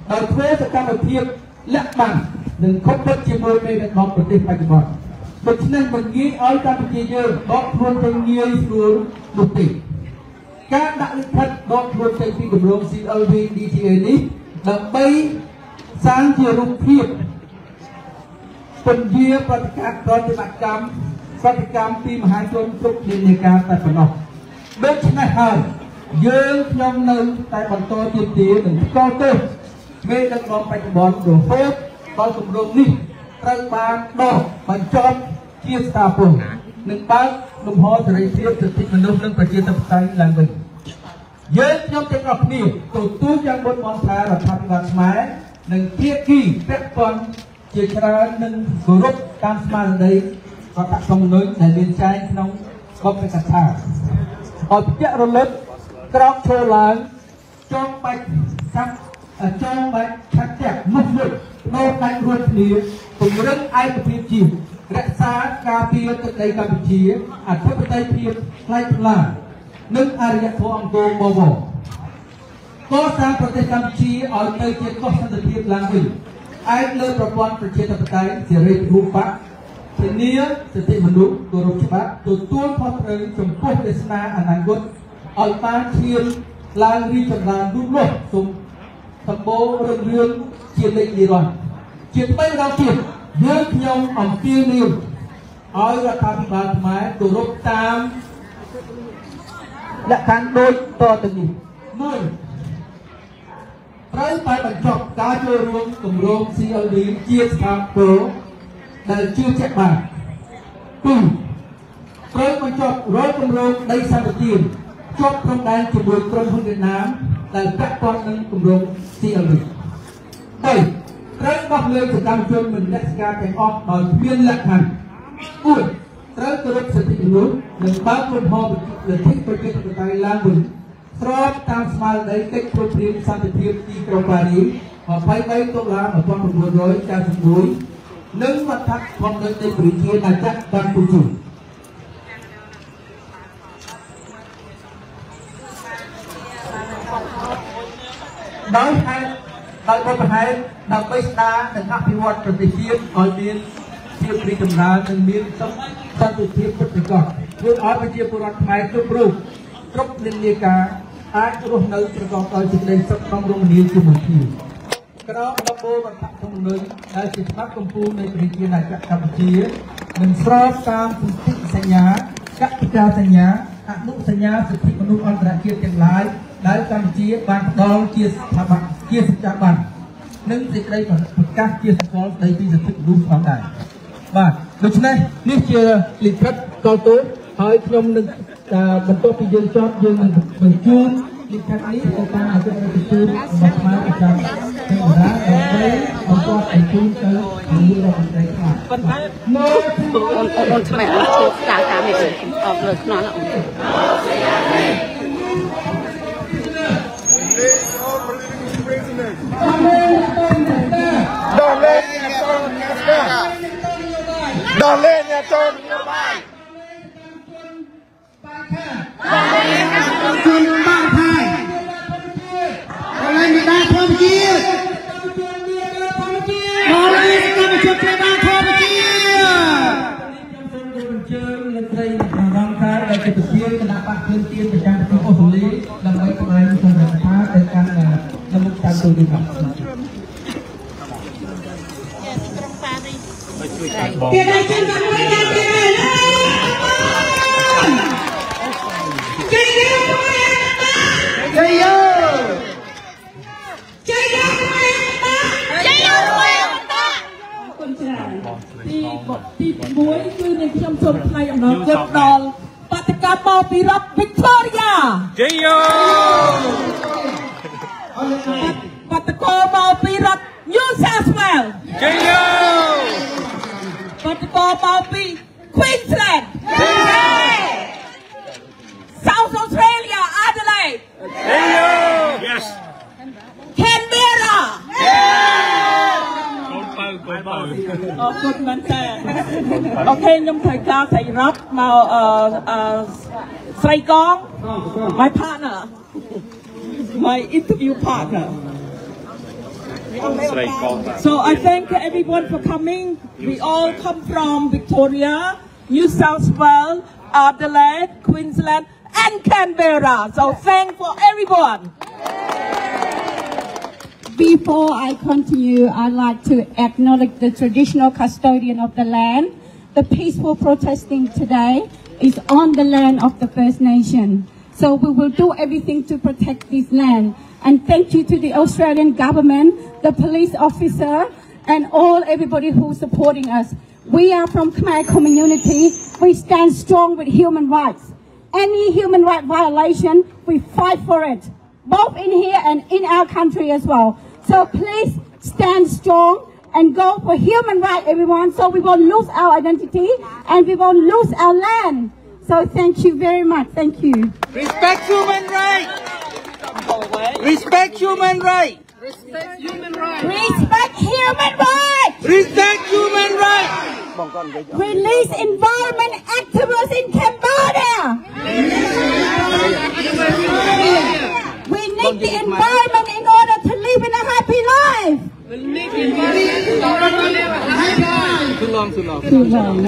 ដោយធ្វើសកម្មភាពលាក់បាំងនិងខុសពិតជាមួយមេដឹកនាំប្រទេសបច្ចុប្បន្នដូច្នេះមិនងាយឲ្យកម្ពុជាយើងដកខ្លួនទៅងាយស្រួលនោះទេការដាក់លិខិតដកខ្លួនចេញពីគម្រោង C L V D T A នេះដើម្បីសាងជារូបភាពពន្យាប្រតិកម្មប្រតិបត្តិកម្មប្រតិកម្មពីមហាជនគ្រប់និន្នាការតែប៉ុណ្ណោះដូច្នេះហើយយើងខ្ញុំនៅតែបន្តទៀមទានិងស្គាល់ទោសមេដឹកនាំបច្ចុប្បន្នរហូតដល់គម្រោងនេះត្រូវបានដោះបញ្ចប់ជាស្ថាពរនិងបើកលំហសេរីភាពសិទ្ធិមនុស្សនិងប្រជាធិបតេយ្យឡើងវិញយើងខ្ញុំទាំងអស់គ្នាទទួលយ៉ាងមុតមន្តថារដ្ឋាភិបាលខ្មែរនិងភាគីពាក់ព័ន្ធជាច្រើននឹងគោរពតាមស្មារតីរដ្ឋធម្មនុញ្ញដែលមានចែងក្នុងបទកថាឲ្យបញ្ជាក់រលឹកក្រោកឈរឡើងចងបាច់កាប់ចងបាច់ឆាក់ចាក់មុខមួយដោដាច់រួចគ្នាពង្រឹងឯកភាពជាតិរក្សាការពារទឹកដីកម្ពុជាអធិបតេយ្យភាពផ្លែផ្លានិងអរិយធម៌អង្គរបវរកសាងប្រទេសកម្ពុជាឲ្យទៅជាកោះសន្តិភាពឡើងវិញឯកលើប្រព័ន្ធប្រជាធិបតេយ្យសេរីរូបបៈធានាសិទ្ធិមនុស្សគោរពច្បាប់ទទួលខុសត្រូវចំពោះវាសនាអនាគតឲ្យបានឈានឡើងរីកចម្រើនលូតលាស់សូមសម្បូររឿងរឿងជាលេខនិរន្តរ៍ជាថ្មីម្ដងទៀតយើងខ្ញុំអំពាវនាវឲ្យរដ្ឋាភិបាលខ្មែរគោរពតាមលក្ខខណ្ឌដូចតទៅនេះមួយត្រូវតែបញ្ចប់ការចូលរួមគម្រោង C L V ជាស្ថាប័នដែលជឿជាក់បានពីរត្រូវបញ្ចប់រាល់គម្រោងដីសម្បត្តិជាប់ព្រំដែនជាមួយក្រុមហ៊ុនវៀតណាមដែលពាក់ព័ន្ធនឹងគម្រោង C L V បីត្រូវបោះលើសកម្មជនមិនលក្ខការទាំងអស់ដោយគ្មានលក្ខខណ្ឌគួរត្រូវគោរពសិទ្ធិមនុស្សនិងបើកលំហលទ្ធិប្រជាធិបតេយ្យឡើងវិញស្របតាមស្មារតីកិច្ចព្រមព្រៀងសន្តិភាពទីក្រុងប៉ារីសម្ភៃបីតុលា១៩៩មួយនិងរដ្ឋធម្មនុញ្ញនៃប្រជាណាចក្រកម្ពុជាដោយហេតុដោយបទហេតុដើម្បីស្ដារនិងអភិវឌ្ឍប្រទេសជាតិឲ្យមានភាពរីកចម្រើននិងមានសន្តិភាពពិតប្រាកដធ្វើឲ្យប្រជាពលរដ្ឋខ្មែរគ្រប់រូបគ្រប់និន្នាការអាចរស់នៅប្រកបដោយសេចក្តីសុខក្នុងរមនាជាមួយគ្នាក្រោមដំបូលរដ្ឋធម្មនុញ្ញដែលជាច្បាប់កម្ពុជានៃប្រជាណាចក្រកម្ពុជានិងស្របតាមសន្ធិសញ្ញាកតិកាសញ្ញាអនុសញ្ញាសិទ្ធិមនុស្សអន្តរជាតិទាំងឡាយដែលកម្ពុជាបានផ្ដល់ជាស្ថាប័នជាសច្ចាប័ននិងសេចក្តីប្រកាសជាសកលស្តីពីសិទ្ធិមនុស្សផងដែរបាទដូច្នេះនេះជាលិខិតកលទោសហើយខ្ញុំនឹងបន្ទាប់ពីយើងចប់យើងនឹងបញ្ជូនលិខិតនេះទៅតាមអគ្គរដ្ឋទូតរបស់ខ្មែរប្រចាំទេវតាដើម្បីបន្តបញ្ជូនទៅនាយករដ្ឋមន្ត្រីខ្លះប៉ុន្តែមកអូនអូនឆ្មែអូនចូលស្ដារតាមនេះអត់លើខ្នល់អូនដល់លេងអ្នកចូលនយោបាយជួនបានថៃដល់លេងមេដាធម្មជាតិដល់លេងកម្មជនមេដាធម្មជាតិខ្ញុំសូមជម្រាបជូនលោកស្រីរងថាដែលជាប្រធានគណៈបកភ្លើងទៀនប្រចាំប្រទេសអូស្ត្រាលីដើម្បីផ្សាយសន្និដ្ឋានទៅកាន់ដំណុកតាមទូរទស្សន៍គេได้ជិះមកមួយយ៉ាងទៀតជ័យយោជ័យយោជ័យយោជ័យយោគុណច្រើនទីទីមួយគឺនឹងខ្ញុំសូមថ្លែងអំណរគុណដល់បដកម្មមកពីរដ្ឋ Victoria ជ័យយោបដកម្មមកពីរដ្ឋ New South Wales ជ័យយោបដកម្មមកពី Queensland South Australia Adelaide Yes Canberra កូនបើកូនបើអរគុណមែនតើអូខេខ្ញុំត្រូវការស្រីរ៉ាប់មកអឺអឺស្រីកង my partner my interview partner So I thank everyone for coming. We all come from Victoria, New South Wales, Adelaide, Queensland, and Canberra. So thank for everyone. Before I continue, I'd like to acknowledge the traditional custodian of the land. The peaceful protesting today is on the land of the First Nation. So we will do everything to protect this land. And thank you to the Australian government, the police officer, and all everybody who's supporting us. We are from Khmer community. We stand strong with human rights. Any human right violation, we fight for it, both in here and in our country as well. So please stand strong and go for human rights, everyone, so we won't lose our identity and we won't lose our land. So thank you very much. Thank you. Respect human rights. Respect human rights. Respect human rights. Respect human rights. Respect human rights. Release environment activists in Cambodia. We need the environment in order to live in a happy life. We need the environment in order to live in a happy life. Too long, too long. Too long.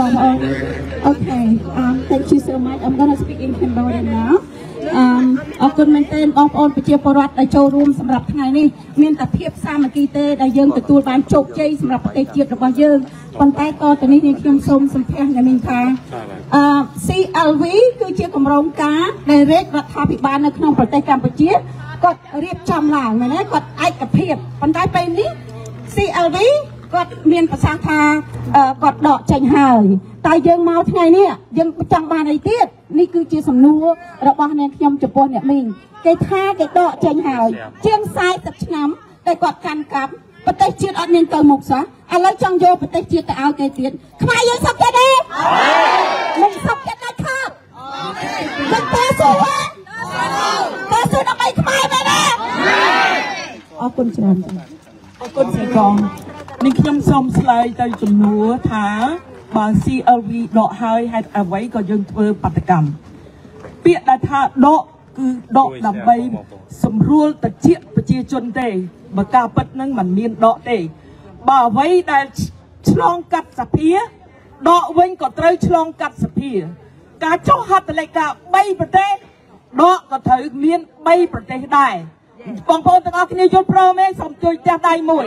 Okay. Um, thank you so much. I'm going to speak in Cambodian now. Um, អរគុណមែនទែនបងប្អូនប្រជាពលរដ្ឋដែលចូលរួមសម្រាប់ថ្ងៃនេះមានតែភាពសាមគ្គីទេដែលយើងទទួលបានជោគជ័យសម្រាប់ប្រទេសជាតិរបស់យើងប៉ុន្តែក៏ទៅនេះខ្ញុំសូមសម្ភាសន៍អ្នកមានថាអឺ C L V គឺជាគម្រោងការដែលរាជរដ្ឋាភិបាលនៅក្នុងប្រទេសកម្ពុជាគាត់រៀបចំឡើងមែនទេគាត់ឯកភាពប៉ុន្តែពេលនេះ C L V គាត់មានប្រសាសន៍ថាគាត់ដកចេញហើយតែយើងមកថ្ងៃនេះយើងចង់បានអីទៀតនេះគឺជាសំណួររបស់អ្នកខ្ញុំចំពោះអ្នកមីងគេថាគេដកចេញហើយជាងสี่สิบឆ្នាំតែគាត់កាន់កាប់ប្រទេសជាតិអត់មានទៅមុខសោះឥឡូវចង់យកប្រទេសជាតិទៅឲ្យគេទៀតខ្មែរយើងសុខចិត្តទេមិនសុខចិត្តដាច់ខាតមិនតើស៊ូតើស៊ូដើម្បីខ្មែរមែនទេអរគុណច្រើនអរគុណស្រីកងនេះខ្ញុំសូមឆ្លើយទៅជំនួសថាបើ C L V ដកហើយហេតុអ្វីក៏យើងធ្វើបាតកម្មពាក្យដែលថាដកគឺដកដើម្បីសម្រួលតិចប្រជាជនទេបើការពិតនឹងមិនមានដកទេបើអ្វីដែលឆ្លងកាត់សភាដកវិញក៏ត្រូវឆ្លងកាត់សភាការចុះហត្ថលេខាបីប្រទេសដកក៏ត្រូវមានបីប្រទេសដែរបងប្អូនទាំងអស់គ្នាយល់ព្រមទេសូមជួយចាស់ដៃមួយ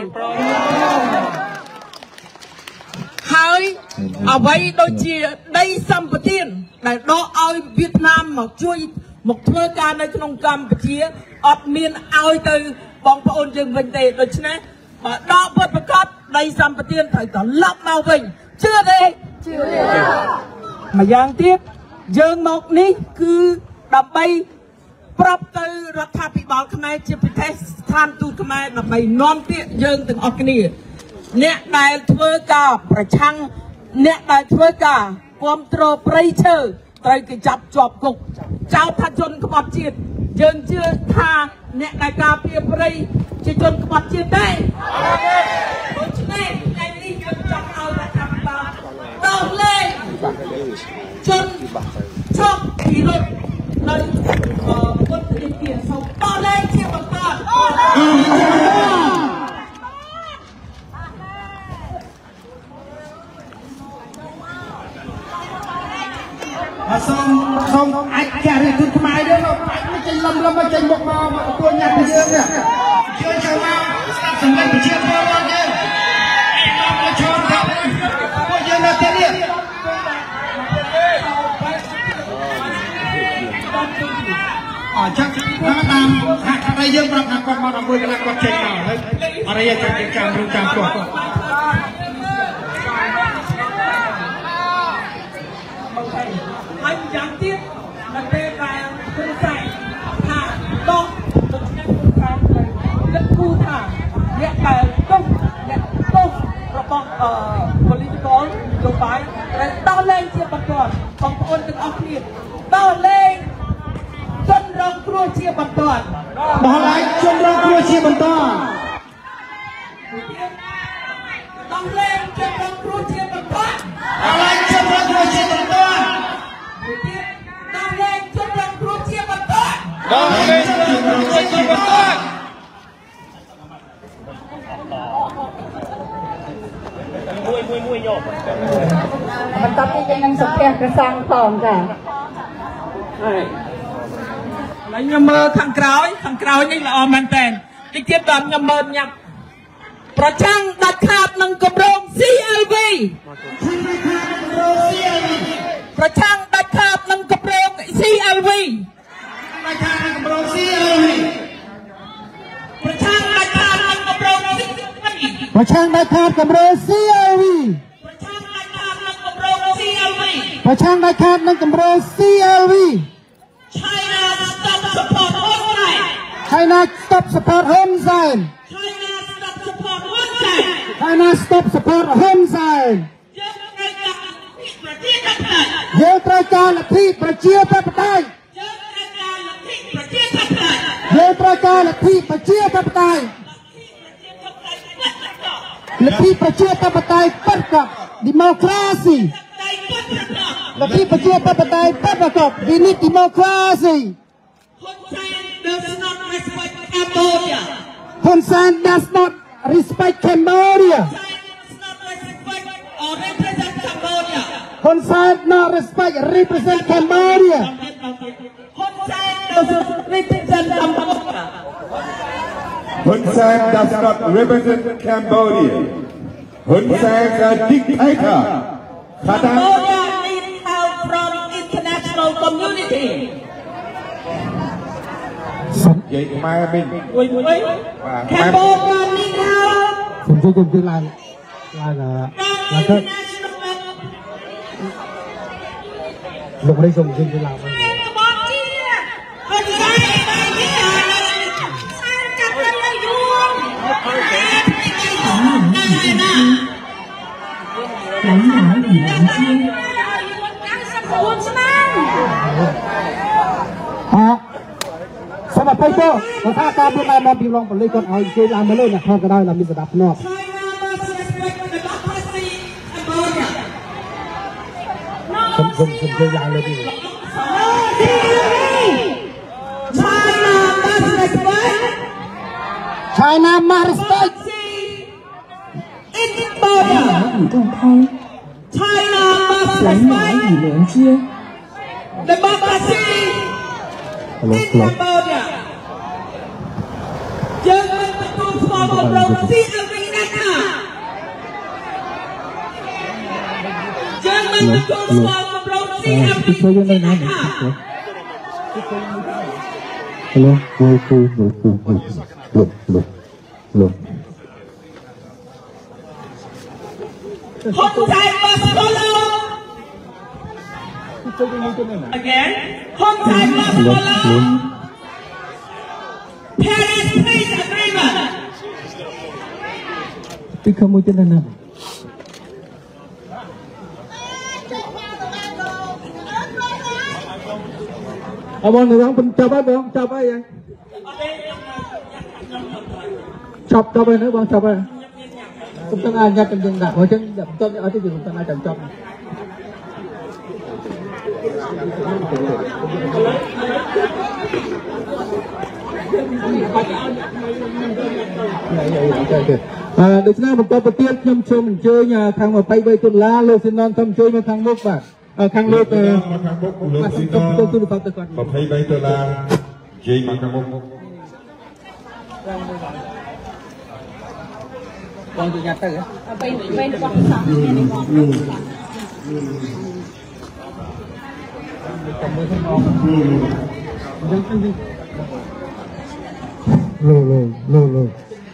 ហើយអ្វីដូចជាដីសម្បត្តិដែលដកឲ្យវៀតណាមមកជួយមកធ្វើការនៅក្នុងកម្ពុជាអត់មានឲ្យទៅបងប្អូនយើងវិញទេដូច្នេះបើដកពិតប្រាកដដីសម្បត្តិត្រូវត្រឡប់មកវិញជឿទេជឿម្យ៉ាងទៀតយើងមកនេះគឺដើម្បីប្រាប់ទៅរដ្ឋាភិបាលខ្មែរជាពិសេសស្ថានទូតខ្មែរដើម្បីនាំពាក្យយើងទាំងអស់គ្នាអ្នកដែលធ្វើការប្រឆាំងអ្នកដែលធ្វើការគ្រប់គ្រងប្រៃឈើត្រូវគេចាប់ជាប់គុកចោទថាជនក្បត់ជាតិយើងជឿថាអ្នកដែលការពារប្រៃជាជនក្បត់ជាតិទេដូច្នេះថ្ងៃនេះយើងចង់ឲ្យរដ្ឋាភិបាលដោះលែងជនឈប់ពីរត់នៅពន្ធនាគារសូមដោះលែងជាបន្តសូមសូមអាចចារិះទូខ្មែរទេលោកមិនចេញលំលំមកចេញមុខមកទទួលញ៉ាំពីយើងនេះជឿចូលមកស្ដាប់សម្លេងប្រជាពលរដ្ឋយើងអីមកមកចូលទៅពួកយើងនៅទីនេះអញ្ចឹងតាមហាក់តែយើងប្រាប់ថាគាត់មកដល់មួយកន្លះគាត់ចេញមកហើយអរិយចាំចាំរងចាំគាត់ហើយយ៉ាងទៀតនៅពេលដែលคุณใส่ថាដកដូច្នេះคุณខាងទៅគិតគូរថាអ្នកដែលទោសអ្នកទោសរបស់អឺ political លោកបាយត្រូវដោះលែងជាបន្ទាន់បងប្អូនទាំងអស់គ្នាដោះលែងជនរងគ្រោះជាបន្ទាន់ដោះលែងជនរងគ្រោះជាបន្ទាន់ដោះលែងជនរងគ្រោះជាបន្ទាន់ដោះលែងជនរងគ្រោះជាបន្ទាន់ដោះលែងជនរងគ្រោះជាបន្ទាន់ដោះលែងជនរងគ្រោះជាបន្ទាន់មួយមួយមួយយកបន្ទាប់ពីយើងនឹងសុភ័ក្រប្រសងផងចាហើយខ្ញុំមើលខាងក្រោយខាងក្រោយនេះល្អមែនតើតិចទៀតដល់ខ្ញុំមើលញ៉ាំប្រឆាំងដាច់ខាតនឹងគម្រោង ซี แอล วี ប្រឆាំងដាច់ខាតនឹងគម្រោង ซี แอล วีដាច់ខាតនឹងគម្រោង ซี แอล วีប្រឆាំងដាច់ខាតនឹងគម្រោង ซี แอล วีប្រឆាំងដាច់ខាតគម្រោង ซี แอล วีប្រឆាំងដាច់ខាតនឹងគម្រោង ซี แอล วีប្រឆាំងដាច់ខាតនឹងគម្រោង ซี แอล วี China stop support Hun Sen China stop support Hun Sen China stop support Hun Sen យើងត្រូវការលទ្ធិប្រជាធិបតេយ្យយើងត្រូវការលទ្ធិប្រជាធិបតេយ្យលទ្ធិប្រជាធិបតេយ្យពិតប្រាកដ democracy លទ្ធិប្រជាធិបតេយ្យពិតប្រាកដ we need democracy Hun Sen does not respect Cambodia Hun Sen not respect represent Cambodia Hun Sen does not represent Cambodia Hun Sen is a dictator Cambodia needs help from international community និយាយខ្មែរវិញមួយមួយកម្ពុជានេះហើយខ្ញុំជួយខ្ញុំជួយឡើងឡើងឡើងទៅលោកនេះសូមជួយជួយឡើងមកកម្ពុជាហើយតែតែនេះសានកាប់ទៅយូរអូខេណាណាណាណាអសមត្ថភាពគាត់ថាការពីបានមកពីរងប៉ូលីសគាត់ឲ្យជួយឡើងមកលើអ្នកខំក៏ដោយឡើងមានសដាប់ភ្នាប់ខ្ញុំខ្ញុំខ្ញុំជួយឡើងលើនេះ China must respect in Cambodia 与动态 China must 蓝牙与连接 democracy in Cambodia យើងនឹងទទួលស្គាល់គម្រោង ซี แอล วี ណាយើងនឹងទទួលស្គាល់គម្រោង ซี แอล วีជួយយើងនៅណានេះ Hello hello hello hello hello hello Hun Sen must follow again Hun Sen must follow Paris Peace Agreement ពីខមួយទៀតណាអបងនៅងបញ្ចប់ហើយបងចប់ហើយយ៉ាងចប់ចប់ហើយនៅបងចប់ហើយខ្ញុំចង់អាចញ៉ាត់ទាំងយើងដាក់ព្រោះអញ្ចឹងបន្ទាប់អត់ទេយើងមិនអាចចប់អឺដូច្នេះបន្តទៅទៀតខ្ញុំសូមអញ្ជើញខាងยี่สิบបីដុល្លារលោកស៊ីណនសូមអញ្ជើញមកខាងមុខបាទខាងលោកខាងមុខលោកស៊ីណនទៅទូរស័ព្ទទៅគាត់ยี่สิบបីដុល្លារជ័យមកខាងមុខបងទៅញ៉ាត់ទៅហ៎ទៅទៅរបស់សាស្ត្រនេះបងទៅមើលទៅមកលោលោលោលោ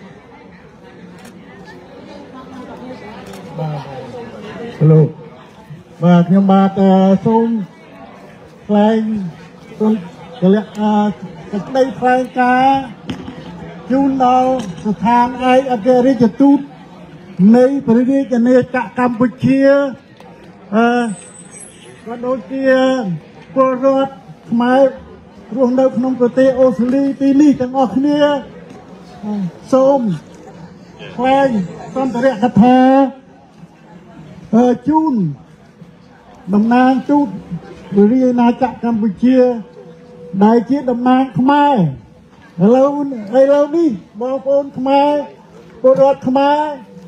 បាទឡូបាទខ្ញុំបាទសូមថ្លែងសូមកលៈសេចក្តីថ្លែងការណ៍ជូនដល់ស្ថានឯកអគ្គរដ្ឋទូតនៃព្រះរាជាណាចក្រកម្ពុជាអឺក៏ដូចជាពលរដ្ឋខ្មែររស់នៅក្នុងប្រទេសអូស្ត្រាលីទីនេះទាំងអស់គ្នាសូមថ្លែងសន្ទរកថាអឺជូនតំណាងទូតព្រះរាជាណាចក្រកម្ពុជាដែលជាតំណាងខ្មែរឥឡូវឥឡូវនេះបងប្អូនខ្មែរពលរដ្ឋខ្មែរ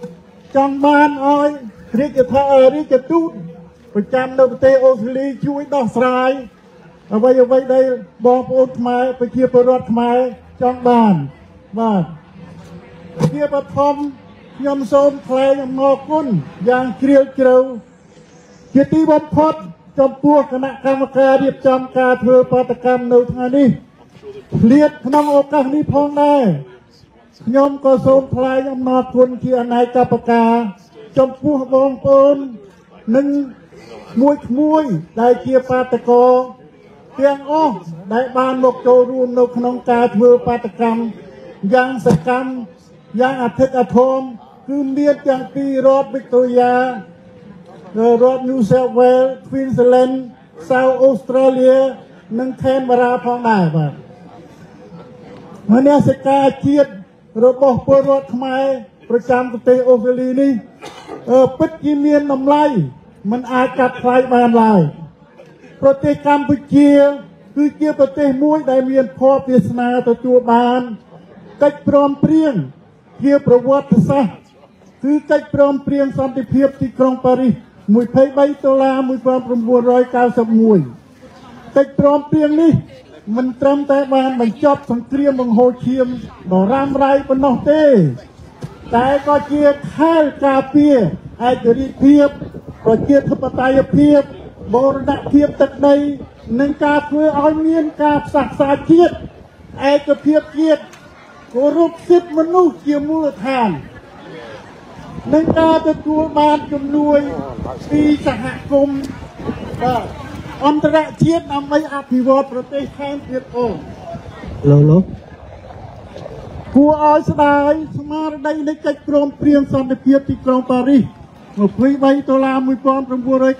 ចង់បានឲ្យរាជថារាជទូតប្រចាំនៅប្រទេសអូស្ត្រាលីជួយដោះស្រាយអ្វីអ្វីដែលបងប្អូនខ្មែរប្រជាពលរដ្ឋខ្មែរចង់បានបាទជាបឋមខ្ញុំសូមថ្លែងអំណរគុណយ៉ាងជ្រាលជ្រៅជាទីបំផុតចំពោះគណៈកម្មការរៀបចំការធ្វើបាតកម្មនៅថ្ងៃនេះឆ្លៀតក្នុងឱកាសនេះផងដែរខ្ញុំក៏សូមថ្លែងអំណរគុណជាអនេកប្រការចំពោះបងប្អូននិងមួយក្មួយដែលជាបាតកោទាំងអស់ដែលបានមកចូលរួមនៅក្នុងការធ្វើបាតកម្មយ៉ាងសកម្មយ៉ាងអធិកអធមគឺមានទាំងពីរដ្ឋ Victoria រដ្ឋ New South Wales Queensland South Australia និង Canberra ផងដែរបាទមនសិការជាតិរបស់ពលរដ្ឋខ្មែរប្រចាំប្រទេសអូស្ត្រាលីនេះពិតជាមានតម្លៃមិនអាចកាត់ថ្លៃបានឡើយប្រទេសកម្ពុជាគឺជាប្រទេសមួយដែលមានភ័ព្វវាសនាទទួលបានកិច្ចព្រមព្រៀងជាប្រវត្តិសាស្ត្រគឺកិច្ចព្រមព្រៀងសន្តិភាពទីក្រុងប៉ារីសยี่สิบสามតុលាmột nghìn chín trăm chín mươi mốtកិច្ចព្រមព្រៀងនេះមិនត្រឹមតែបានបញ្ចប់សង្គ្រាមបង្ហូរឈាមដ៏រ៉ាំរ៉ៃប៉ុណ្ណោះទេតែក៏ជាខែលការពារឯករាជ្យភាពប្រជាធិបតេយ្យភាពបូរណភាពទឹកដីនិងការធ្វើឲ្យមានការផ្សះផ្សាជាតិឯកភាពជាតិគោរពសិទ្ធិមនុស្សជាមូលដ្ឋាននិងការទទួលបានជំនួយពីសហគមន៍បាទអន្តរជាតិដើម្បីអភិវឌ្ឍប្រទេសថែមទៀតអូលោកលោកគួរឲ្យស្ដាយស្មារតីនៃកិច្ចព្រមព្រៀងសន្តិភាពទីក្រុងប៉ារីសยี่สิบสามតុលាmột nghìn chín trăm chín mươi mốt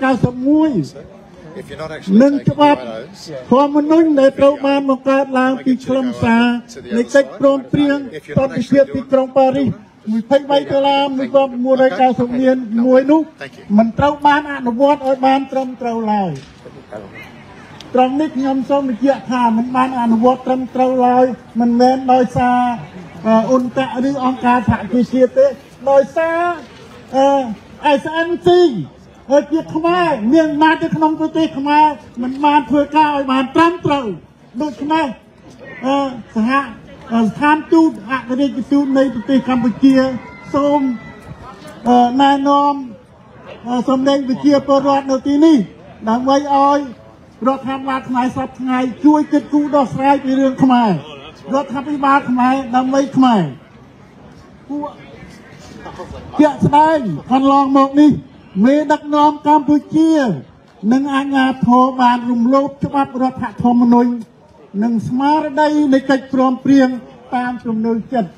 និងច្បាប់ធម្មនុញ្ញដែលត្រូវបានបង្កើតឡើងពីខ្លឹមសារនៃកិច្ចព្រមព្រៀងសន្តិភាពទីក្រុងប៉ារីសยี่สิบสามតុលាmột nghìn chín trăm chín mươi mốtនោះមិនត្រូវបានអនុវត្តឲ្យបានត្រឹមត្រូវឡើយត្រង់នេះខ្ញុំសូមបញ្ជាក់ថាមិនបានអនុវត្តត្រឹមត្រូវឡើយមិនមែនដោយសារអ៊ុនតាក់ឬអង្គការសហជីវជាតិទេដោយសារអឺ S N C ហើយជាខ្មែរមានអំណាចនៅក្នុងប្រទេសខ្មែរមិនបានធ្វើការឲ្យបានត្រឹមត្រូវដូច្នេះអឺសហស្ថានទូតអគ្គរដ្ឋទូតនៃប្រទេសកម្ពុជាសូមណែនាំសម្ដែងវិជាពលរដ្ឋនៅទីនេះដើម្បីឲ្យរដ្ឋាភិបាលខ្មែរសពថ្ងៃជួយគិតគូរដោះស្រាយពីរឿងខ្មែររដ្ឋាភិបាលខ្មែរដើម្បីខ្មែរពួកជាក់ស្ដែងកន្លងមកនេះមេដឹកនាំកម្ពុជានិងអាជ្ញាធរបានរំលោភច្បាប់រដ្ឋធម្មនុញ្ញនិងស្មារតីនៃកិច្ចព្រមព្រៀងតាមចំណូលចិត្ត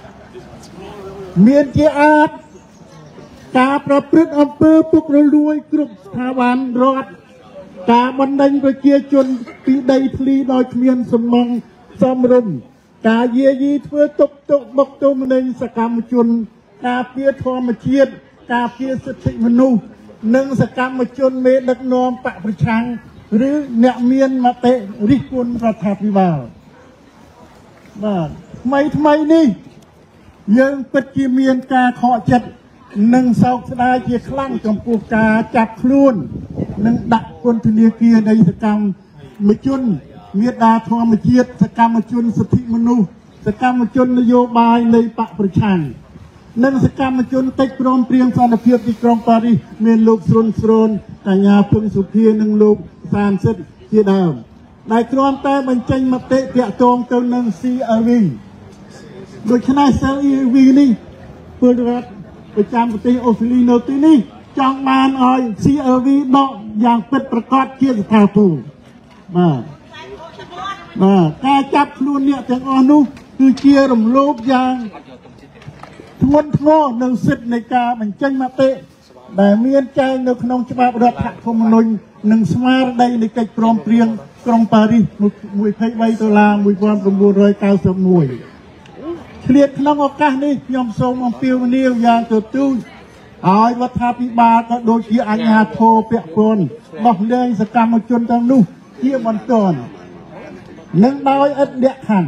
មានជាអាចការប្រព្រឹត្តអំពើពុករលួយគ្រប់ស្ថាប័នរដ្ឋការបណ្ដេញប្រជាជនពីដីធ្លីដោយគ្មានសំណងសមរម្យការយាយីធ្វើទុកទុកបុកទោសមនសកម្មជនការពារធម្មជាតិការពារសិទ្ធិមនុស្សនិងសកម្មជនមេដឹកនាំបកប្រឆាំងឬអ្នកមានមតិរិះគន់រដ្ឋាភិបាលបាទថ្មីថ្មីនេះយើងពិតជាមានការខកចិត្តនិងសោកស្ដាយជាខ្លាំងចំពោះការចាប់ខ្លួននិងដាក់ពន្ធនាគារនៃសកម្មជនមេដាធម្មជាតិសកម្មជនសិទ្ធិមនុស្សសកម្មជននយោបាយនៃបកប្រឆាំងនិងសកម្មជនកិច្ចព្រមព្រៀងសន្តិភាពទីក្រុងប៉ារីសមានលោកស្រុនស្រូនកញ្ញាភឹងសុភានិងលោកសានសិទ្ធជាដើមដែលគ្រាន់តែបញ្ចេញមតិតាក់ទងទៅនឹង C L V ដូច្នេះ C L V នេះពលរដ្ឋប្រចាំប្រទេសអូស្ត្រាលីនៅទីនេះចង់បានឲ្យ C L V ដកយ៉ាងពិតប្រាកដជាស្ថាពរបាទបាទការចាប់ខ្លួនអ្នកទាំងអស់នោះគឺជារំលោភយ៉ាងធ្ងន់ធ្ងរនៅសិទ្ធិនៃការបញ្ចេញមតិដែលមានចែងនៅក្នុងច្បាប់រដ្ឋធម្មនុញ្ញនិងស្មារតីនៃកិច្ចព្រមព្រៀងក្រុងប៉ារីសยี่สิบสามតុលាmột nghìn chín trăm chín mươi mốtឆ្លៀតក្នុងឱកាសនេះខ្ញុំសូមអំពាវនាវយ៉ាងទទូចឲ្យរដ្ឋាភិបាលក៏ដូចជាអាជ្ញាធរពាក់ព័ន្ធដោះលែងសកម្មជនទាំងនោះជាបន្ទាន់និងដោយឥតលក្ខខណ្ឌ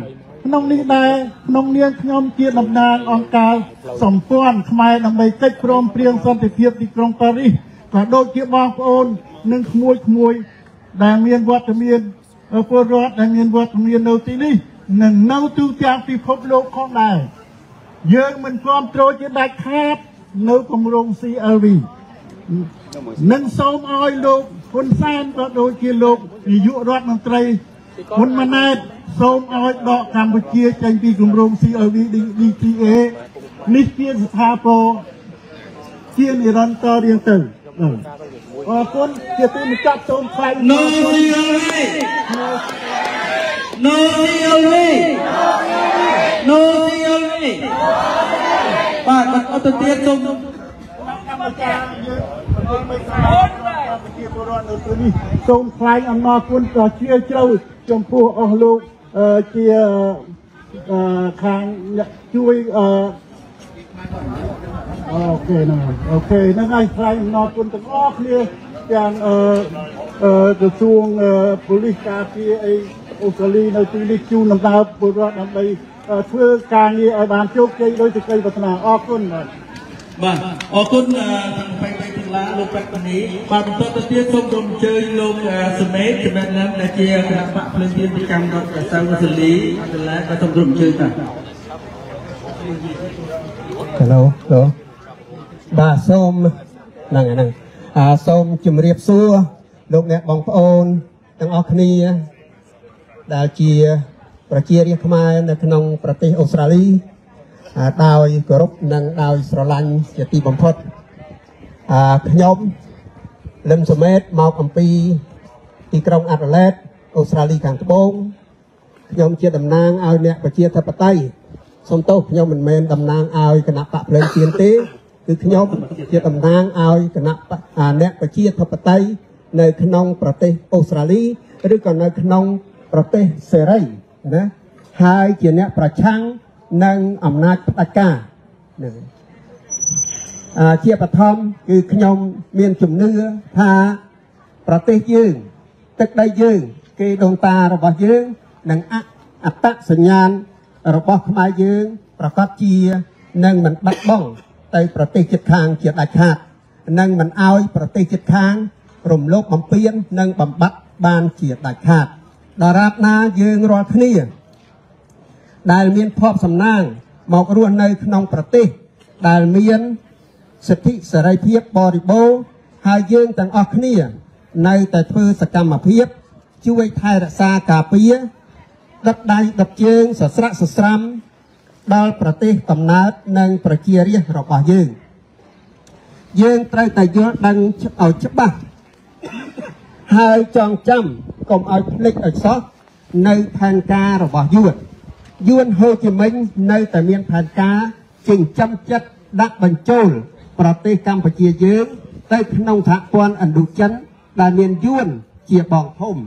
ក្នុងនេះដែរក្នុងនាមខ្ញុំជាតំណាងអង្គការសម្ព័ន្ធខ្មែរដើម្បីកិច្ចព្រមព្រៀងសន្តិភាពទីក្រុងប៉ារីសក៏ដូចជាបងប្អូននិងក្មួយក្មួយដែលមានវត្តមានពលរដ្ឋដែលមានវត្តមាននៅទីនេះនិងនៅទូទាំងពិភពលោកផងដែរយើងមិនគាំទ្រជាដាច់ខាតនៅគម្រោង ซี แอล วี និងសូមឲ្យលោកហ៊ុនសែនក៏ដូចជាលោកនាយករដ្ឋមន្ត្រីហ៊ុនម៉ាណែតសូមឲ្យដកកម្ពុជាចេញពីគម្រោង ซี แอล วี ឌី ที เอ នេះជាស្ថាពរជានិរន្តរ៍រៀងទៅអរគុណជាទីបញ្ចប់សូមថ្លែង No ซี แอล วี No ซี แอล วี No ซี แอล วี បាទបាទអត់ទៅទៀតសូមកម្មការយើងអត់មិនស្គាល់ប្រជាពលរដ្ឋនៅទីនេះសូមថ្លែងអំណរគុណដ៏ជ្រាលជ្រៅចំពោះអស់លោកជាខាងជួយអូខេណាអូខេហ្នឹងហើយថ្លែងអំណរគុណទាំងអស់គ្នាទាំងក្រសួងប៉ូលីសការពារអីអូស្ត្រាលីនៅទីនេះជួនដំណើរពលរដ្ឋដើម្បីធ្វើការងារឲ្យបានជោគជ័យដោយសេចក្តីប្រាថ្នាអរគុណបាទបាទអរគុណទាំងបេក្ខទាំងឡាលោកបេក្ខនេះបាទបន្តទៅទៀតសូមរំជើញលោកសមេតចំណេះឡើងដែលជាគណៈបកភ្លើងទៀនប្រចាំរដ្ឋសៅវសលីអត់ឡាក៏សូមរំជើញតា Hello បាទសូមហ្នឹងហ្នឹងអាសូមជម្រាបសួរលោកអ្នកបងប្អូនទាំងអស់គ្នាដែលជាប្រជារាស្ត្រខ្មែរនៅក្នុងប្រទេសអូស្ត្រាលីដោយគោរពនិងដោយស្រឡាញ់ជាទីបំផុតខ្ញុំលឹមសុមេតមកអំពីទីក្រុងអាដាលេដអូស្ត្រាលីខាងត្បូងខ្ញុំជាតំណាងឲ្យអ្នកប្រជាធិបតេយ្យសូមទោសខ្ញុំមិនមែនតំណាងឲ្យគណៈបកភ្លើងទៀនទេគឺខ្ញុំជាតំណាងឲ្យគណៈអ្នកប្រជាធិបតេយ្យនៅក្នុងប្រទេសអូស្ត្រាលីឬក៏នៅក្នុងប្រទេសសេរីណាហើយជាអ្នកប្រឆាំងនឹងអំណាចផ្ដាច់ការនឹងជាបឋមគឺខ្ញុំមានជំនឿថាប្រទេសយើងទឹកដីយើងគេដូនតារបស់យើងនិងអត្តសញ្ញាណរបស់ខ្មែរយើងប្រកបជានឹងមិនបាត់បង់ទៅប្រទេសជិតខាងជាដាច់ខាតនិងមិនអោយប្រទេសជិតខាងរំលោភបំពាននិងបំបត្តិបានជាដាច់ខាតដរាបណាយើងរាល់គ្នាដែលមានភ័ព្វសំណាងមករស់នៅក្នុងប្រទេសដែលមានសិទ្ធិសេរីភាពបរិបូរណ៍ហើយយើងទាំងអស់គ្នានៅតែធ្វើសកម្មភាពជួយថែរក្សាការពារដិតដៃដិតជើងសស្រាក់សស្រាំដល់ប្រទេសកំណើតនិងប្រជារាស្ត្ររបស់យើងយើងត្រូវតែយល់ដឹងឲ្យច្បាស់ហើយចងចាំកុំឲ្យភ្លេចឲ្យសោះនៅផែនការរបស់យួនយួនហូជីមិញនៅតែមានផែនការចិញ្ចឹមចិត្តដាក់បញ្ចូលប្រទេសកម្ពុជាយើងទៅក្នុងសហព័ន្ធឥណ្ឌូចិនដែលមានយួនជាបងធំ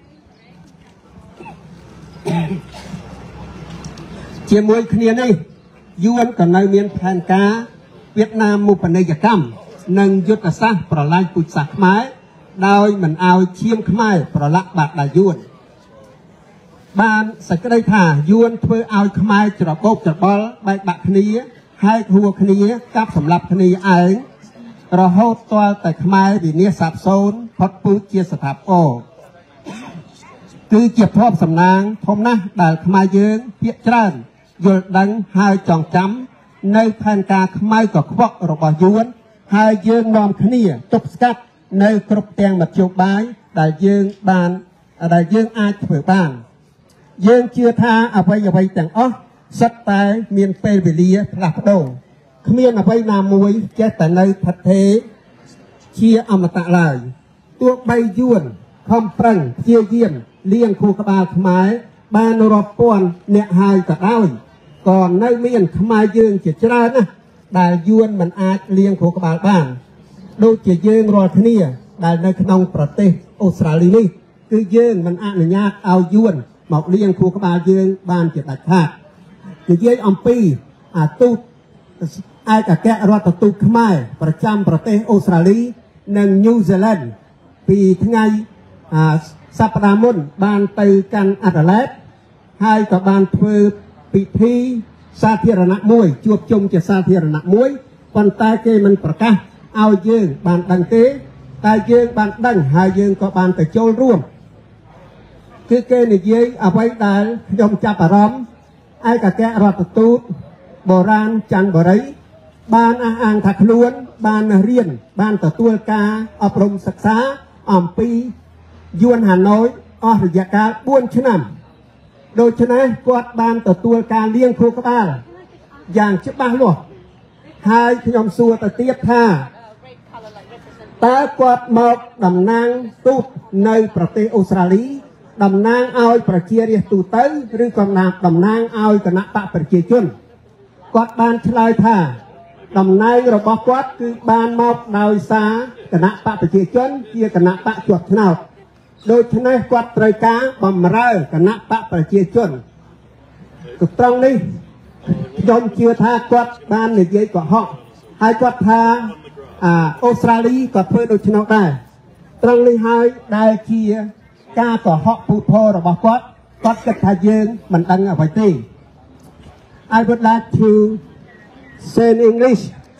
ជាមួយគ្នានេះយួនក៏នៅមានផែនការវៀតណាមមុបនីយកម្មនិងយុទ្ធសាស្ត្រប្រឡាយពូជសាសន៍ខ្មែរដោយមិនអោយឈាមខ្មែរប្រឡាក់បាត់ដៃយួនបានសេចក្តីថាយួនធ្វើឲ្យខ្មែរច្របូកច្របល់បែកបាក់គ្នាហែកហួរគ្នាកាប់សម្លាប់គ្នាឯងរហូតទាល់តែខ្មែរវិនាសសាបសូន្យផុតពូជជាស្ថាពរគឺជាភ័ព្វសំណាងធំណាស់ដែលខ្មែរយើងភាគច្រើនយល់ដឹងហើយចងចាំនៅផែនការខ្មៅកខ្វក់របស់យួនហើយយើងនាំគ្នាទប់ស្កាត់នៅគ្រប់ទាំងមធ្យោបាយដែលយើងបានដែលយើងអាចធ្វើបានយើងជឿថាអ្វីអ្វីទាំងអស់សុទ្ធតែមានពេលវេលាផ្លាស់ប្ដូរគ្មានអ្វីណាមួយចេះតែនៅថិតថេរជាអមតៈឡើយទោះបីយួនខំប្រឹងព្យាយាមលៀងខួរក្បាលខ្មែរបានរាប់ពាន់អ្នកហើយក៏ដោយក៏នៅមានខ្មែរយើងជាច្រើនណាស់ដែលយួនមិនអាចលៀងខួរក្បាលបានដូចជាយើងរាល់គ្នាដែលនៅក្នុងប្រទេសអូស្ត្រាលីនេះគឺយើងមិនអនុញ្ញាតឲ្យយួនមកលៀងខួរក្បាលយើងបានជាដាច់ខាតនិយាយអំពីអាទូតឯកអគ្គរដ្ឋទូតខ្មែរប្រចាំប្រទេសអូស្ត្រាលីនិងញូហ្សេឡង់ពីថ្ងៃសប្តាហ៍មុនបានទៅកាន់អាដាលេដហើយក៏បានធ្វើពិធីសាធារណៈមួយជួបជុំជាសាធារណៈមួយប៉ុន្តែគេមិនប្រកាសឲ្យយើងបានដឹងទេតែយើងបានដឹងហើយយើងក៏បានទៅចូលរួមគឺគេនិយាយអ្វីដែលខ្ញុំចាប់អារម្មណ៍ឯកអគ្គរដ្ឋទូតបុរាណច័ន្ទបុរីបានអះអាងថាខ្លួនបានរៀនបានទទួលការអប់រំសិក្សាអំពីយួនហាណូយអស់រយៈកាលបួនឆ្នាំដូច្នេះគាត់បានទទួលការលៀងខួរក្បាលយ៉ាងច្បាស់លាស់ហើយខ្ញុំសួរទៅទៀតថាតើគាត់មកតំណាងទូតនៅប្រទេសអូស្ត្រាលីតំណាងឲ្យប្រជារាស្ត្រទូទៅឬក៏តំណាងឲ្យគណៈបកប្រជាជនគាត់បានឆ្លើយថាតំណែងរបស់គាត់គឺបានមកដោយសារគណៈបកប្រជាជនជាគណៈបកជាប់ឆ្នោតដូច្នេះគាត់ត្រូវការបម្រើគណៈបកប្រជាជនគឺត្រង់នេះខ្ញុំជឿថាគាត់បាននិយាយកុហកហើយគាត់ថាអូស្ត្រាលីក៏ធ្វើដូច្នោះដែរត្រង់នេះហើយដែលជាការកុហកពូថររបស់គាត់គាត់គិតថាយើងមិនដឹងអ្វីទេ I would like to say in English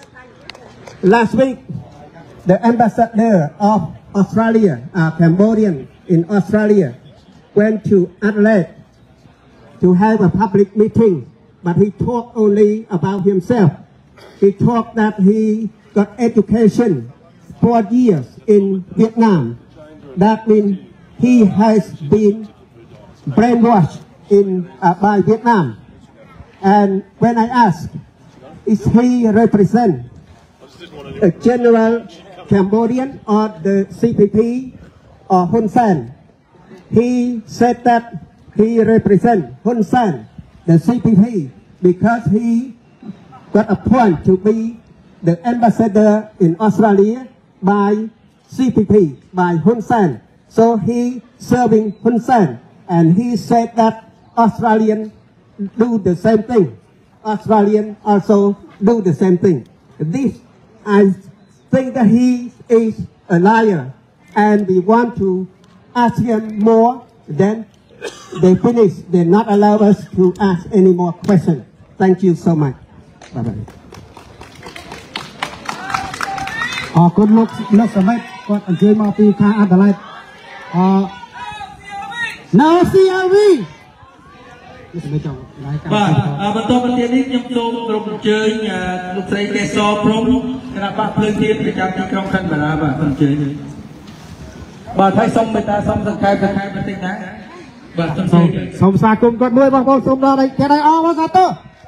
last week the ambassador of Australia uh, Cambodian in Australia went to Adelaide to have a public meeting but he talked only about himself he talked that he got education for years in Vietnam that means he has been brainwashed in uh, by Vietnam and when I asked is he represent a general Cambodian or the C P P or Hun Sen he said that he represent Hun Sen the C P P because he got appointed to be the ambassador in Australia by C P P by Hun Sen so he serving Hun Sen and he said that Australian do the same thing Australian also do the same thing this I think that he is a liar and we want to ask him more then they finish they not allow us to ask any more questions thank you so much bye bye អរគុណលោកលោកសមិទ្ធគាត់អញ្ជើញមកពីខាងអាដាលេដអឺ No ซี แอล វី លោកសមិទ្ធចង់ឡាយការបាទបន្តមកទៀតនេះខ្ញុំសូមក្រុមអញ្ជើញលោកស្រីកេសរព្រំគណៈបកភ្លើងទៀនប្រចាំទីក្រុងខេត្តបារាបាទអញ្ជើញបាទហើយសូមមេត្តាសូមសង្ខេបសង្ខេបបន្តិចណាបាទសូមសូមស្វាគមន៍គាត់មួយបងប្អូនសូមដល់គេដៃអរមកសាទរ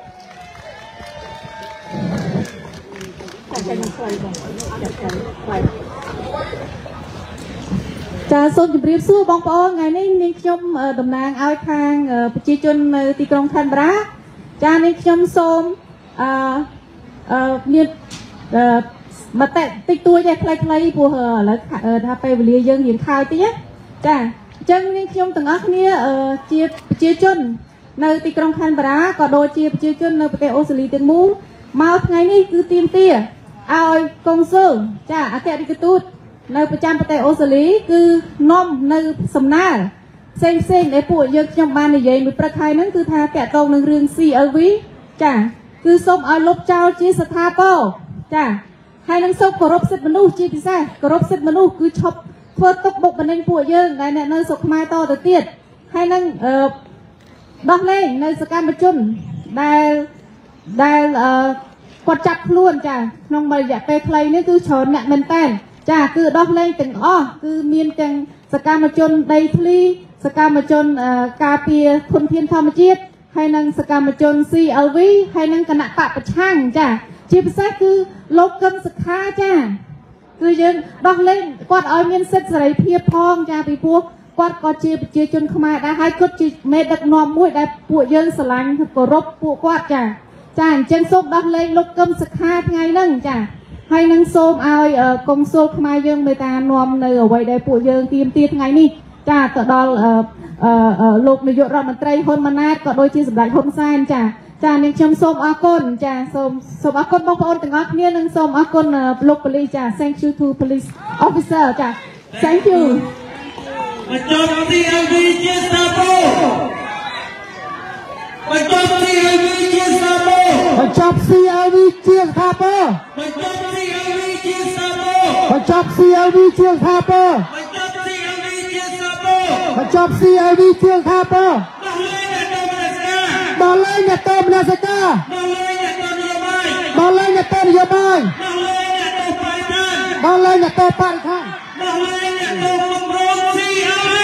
ចាសូមជម្រាបសួរបងប្អូនថ្ងៃនេះនាងខ្ញុំតំណាងឲ្យខាងប្រជាជននៅទីក្រុងខេត្តបារាចានាងខ្ញុំសូមអឺអឺមានមតិតិចតួចទេខ្លីៗព្រោះឥឡូវថាពេលវេលាយើងរៀងខើតិចចាអញ្ចឹងនាងខ្ញុំទាំងអស់គ្នាជាប្រជាជននៅទីក្រុងខេត្តបារាក៏ដូចជាប្រជាជននៅប្រទេសអូស្ត្រាលីទាំងមូលមកថ្ងៃនេះគឺទាមទារឲ្យកុងស៊ុលចាអគ្គរដ្ឋទូតនៅប្រចាំប្រទេសអូស្ត្រាលីគឺនាំនៅសំណើផ្សេងផ្សេងដែលពួកយើងខ្ញុំបាននិយាយមួយព្រឹកហើយហ្នឹងគឺថាតាក់ទងនឹងរឿង C L V ចាគឺសូមឲ្យលុបចោលជាស្ថាពរចាហើយនឹងសូមគោរពសិទ្ធិមនុស្សជាពិសេសគោរពសិទ្ធិមនុស្សគឺឈប់ធ្វើទុកបុកម្នេញពួកយើងដែលអ្នកនៅស្រុកខ្មែរតទៅទៀតហើយនឹងអឺដោះលែងនៅសកម្មជនដែលដែលអឺគាត់ចាប់ខ្លួនចាក្នុងរយៈពេលខ្លីនេះគឺច្រើនអ្នកមែនតើចាគឺដោះលែងទាំងអស់គឺមានទាំងសកម្មជនដីធ្លីសកម្មជនការពារធនធានធម្មជាតិហើយនិងសកម្មជន C L V ហើយនិងគណៈបកប្រឆាំងចាជាពិសេសគឺលោកកឹមសុខាចាគឺយើងដោះលែងគាត់ឲ្យមានសិទ្ធិសេរីភាពផងចាពីព្រោះគាត់ក៏ជាប្រជាជនខ្មែរដែរហើយគាត់ជាមេដឹកនាំមួយដែលពួកយើងស្រឡាញ់គោរពពួកគាត់ចាចាអញ្ចឹងសូមដោះលែងលោកកឹមសុខាថ្ងៃហ្នឹងចាហើយនឹងសូមឲ្យកុងស៊ុលខ្មែរយើងមេត្តានាំនៅអ្វីដែលពួកយើងទាមទារថ្ងៃនេះចាទៅដល់លោកនាយករដ្ឋមន្ត្រីហ៊ុនម៉ាណែតក៏ដូចជាសម្ដេចហ៊ុនសែនចាចានាងខ្ញុំសូមអរគុណចាសូមសូមអរគុណបងប្អូនទាំងអស់គ្នានិងសូមអរគុណលោកប៉ូលីសចា Thank you to police officer ចា Thank you បញ្ចុះ C L V ជាស្ថាពរបញ្ចប់ ซี แอล วี ជាសាបូបញ្ចប់ ซี แอล វី ជាថាពើបញ្ចប់ ซี แอล วี ជាសាបូបញ្ចប់ ซี แอล វី ជាថាពើបញ្ចប់ ซี แอล វី ជាថាពើដល់លេងអ្នកតើមនសិការដល់លេងអ្នកតើនយោបាយដល់លេងអ្នកតើបរិស្ថានដល់លេងអ្នកតើគម្រោង ซี แอล វី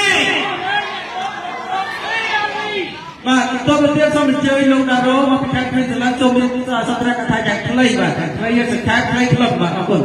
បាទតទៅទៀតសូមអញ្ជើញលោកដារ៉ូមកពីខាងព្រៃសាឡាសូមមានសន្ទនាកថាយ៉ាងខ្លីបាទខ្លីយ៉ាងសង្ខេបខ្លីខ្លឹមបាទអរគុណ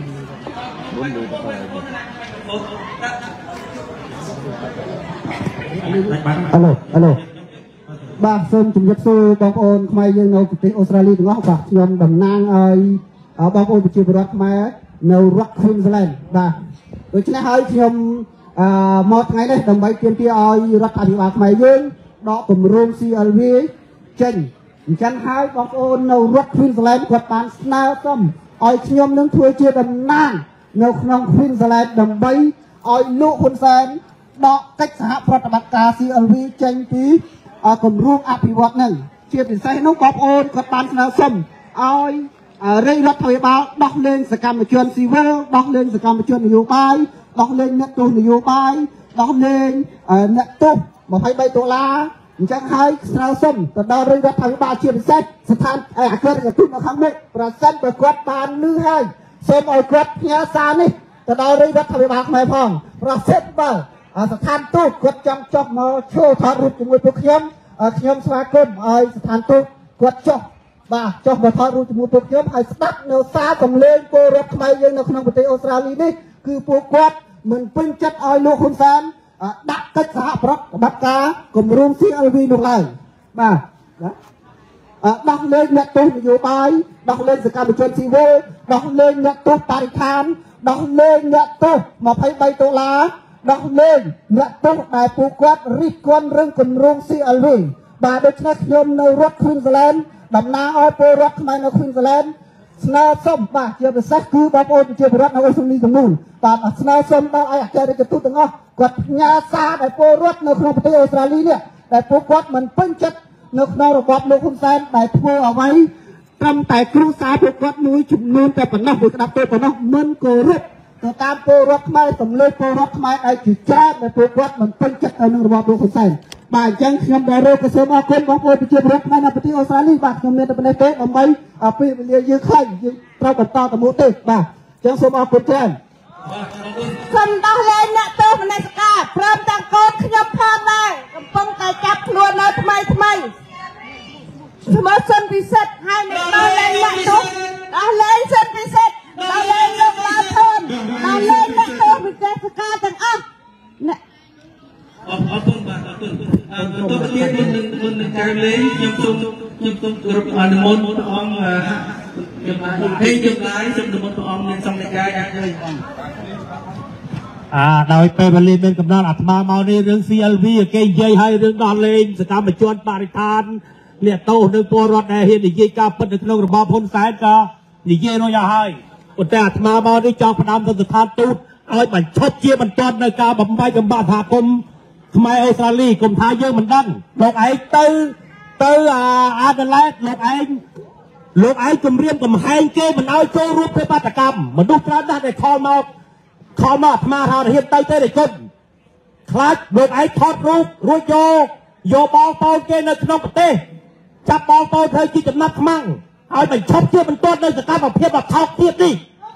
អាឡូអាឡូបាទសូមជម្រាបសួរបងប្អូនខ្មែរយើងនៅប្រទេសអូស្ត្រាលីទាំងអស់បាទខ្ញុំតំណាងឲ្យបងប្អូនប្រជាពលរដ្ឋខ្មែរនៅរដ្ឋ Queensland បាទដូច្នេះហើយខ្ញុំអឺមកថ្ងៃនេះដើម្បីទាមទារឲ្យរដ្ឋាភិបាលខ្មែរយើងដកគម្រោង ซี แอล វី ចេញអញ្ចឹងហើយបងប្អូននៅរដ្ឋ Queensland គាត់បានស្នើសុំឲ្យខ្ញុំនឹងធ្វើជាតំណាងនៅក្នុង Queensland ដើម្បីឲ្យលោកហ៊ុនសែនដកកិច្ចសហប្រតិបត្តិការ ซี แอล វី ចេញពីគម្រោងអភិវឌ្ឍន៍នឹងជាពិសេសនោះបងប្អូនគាត់បានស្នើសុំឲ្យរាជរដ្ឋាភិបាលដោះលែងសកម្មជនស៊ីវិលដោះលែងសកម្មជននយោបាយដោះលែងអ្នកទោសនយោបាយដោះលែងអ្នកទោសម្ភៃបីដុល្លារអញ្ចឹងហើយស្នើសុំទៅដល់រាជរដ្ឋាភិបាលជាពិសេសស្ថានអគ្គរដ្ឋទូតនៅខាងមុខប្រសិនបើគាត់បានលឺហើយសូមឲ្យគាត់ផ្ញើសារនេះទៅដល់រាជរដ្ឋាភិបាលខ្មែរផងប្រសិនបើស្ថានទូតគាត់ចង់ចុះមកឈរថតរូបជាមួយពួកខ្ញុំខ្ញុំស្វាគមន៍ឲ្យស្ថានទូតគាត់ចុះបាទចុះមកថតរូបជាមួយពួកខ្ញុំហើយស្ដាប់នៅសារកំឡេងពលរដ្ឋខ្មែរយើងនៅក្នុងប្រទេសអូស្ត្រាលីនេះគឺពួកគាត់មិនពេញចិត្តឲ្យលោកហ៊ុនសែនដាក់កិច្ចសហប្រតិបត្តិការគម្រោង ซี แอล វី នោះឡើយបាទដោះលែងអ្នកទោសនយោបាយដោះលែងសកម្មជនស៊ីវិលដោះលែងអ្នកទោសបរិស្ថានដោះលែងអ្នកទោសម្ភៃបីដុល្លារដោះលែងអ្នកទោសដែលពួកគាត់រិះគន់រឿងគម្រោង ซี แอล វី បាទដូច្នេះខ្ញុំនៅរដ្ឋ Queensland តំណាងឲ្យពលរដ្ឋខ្មែរនៅ Queensland ស្នើសុំបាទជាពិសេសគឺបងប្អូនប្រជាពលរដ្ឋនៅអូស្ត្រាលីទាំងមូលបាទស្នើសុំដល់ឲ្យអគ្គរដ្ឋទូតទាំងអស់គាត់ផ្ញើសារដល់ពលរដ្ឋនៅក្នុងប្រទេសអូស្ត្រាលីនេះដែលពួកគាត់មិនពេញចិត្តនៅក្នុងរបបលោកហ៊ុនសែនដែលធ្វើអ្វីត្រឹមតែគ្រួសារពួកគាត់មួយចំនួនតែប៉ុណ្ណោះមួយក្តាប់ទៅប៉ុណ្ណោះមិនគោរពទៅតាមពលរដ្ឋខ្មែរសំលេចពលរដ្ឋខ្មែរដែលជាច្រើនដែលពួកគាត់មិនពេញចិត្តទៅនឹងរបបលោកហ៊ុនសែនបាទអញ្ចឹងខ្ញុំដែររកសូមអរគុណបងប្អូនប្រជាពលរដ្ឋខ្មែរនៅប្រទេសអូស្ត្រាលីបាទខ្ញុំមានតែប៉ុណ្ណេះទេដើម្បីពេលវេលាយើងខ្លីយើងត្រូវបន្តទៅមុខទេបាទអញ្ចឹងសូមអរគុណច្រើនសូមដោះលែងអ្នកទោសមនសិការព្រមទាំងកូនខ្ញុំផងដែរកំពុងតែចាប់ខ្លួននៅថ្មីថ្មីឈ្មោះសុនពិសិដ្ឋហើយនឹងដោះលែងអ្នកទោសដោះលែងសុនពិសិដ្ឋដោះលែងលោកឡាធនដោះលែងអ្នកទោសវិទ្យាសាស្ត្រទាំងអស់អ្នកអរគុណបាទអរគុណបន្តទៀតមុននឹងមុននឹងការលេងខ្ញុំសូមខ្ញុំសូមគោរពអនុមោទនាព្រះអង្គខ្ញុំបានហេតុចម្លើយសូមអនុមោទនាព្រះអង្គមានសំណេរកាយអាចលើអង្គអាដោយពេលវេលាមានកំណត់អាត្មាមកនេះរឿង ซี แอล វី គេនិយាយឲ្យរឿងដោះលែងសកម្មជនបរិស្ថានអ្នកទោសនៅពលរដ្ឋដែលហ៊ាននិយាយការពិតនៅក្នុងរបបហ៊ុនសែនក៏និយាយរួចអស់ហើយប៉ុន្តែអាត្មាមកនេះចង់ផ្ដាំទៅស្ថានទូតឲ្យបញ្ឈប់ជាបន្ទាន់នៅការបំបែកបំបាក់សហគមន៍ខ្មែរអូស្ត្រាលីគុំថាយើងមិនដឹងលោកឯងទៅទៅអាដាលេតលោកឯងលោកឯងគម្រាមកំហែងគេមិនឲ្យចូលរួមប្រតិបត្តិកម្មមនុស្សច្រើនណាស់ដែលខលមកខលមកអាត្មាថាហ៊ានទៅទេតែគុណខ្លាចលោកឯងថតរូបរួចយកយកបងប្អូនគេនៅក្នុងប្រទេសចាប់បងប្អូនធ្វើជាចំណាត់ខ្មាំងឲ្យបញ្ឈប់ជាបន្ទាន់នៅសកម្មភាពដ៏ថោកទាបនេះ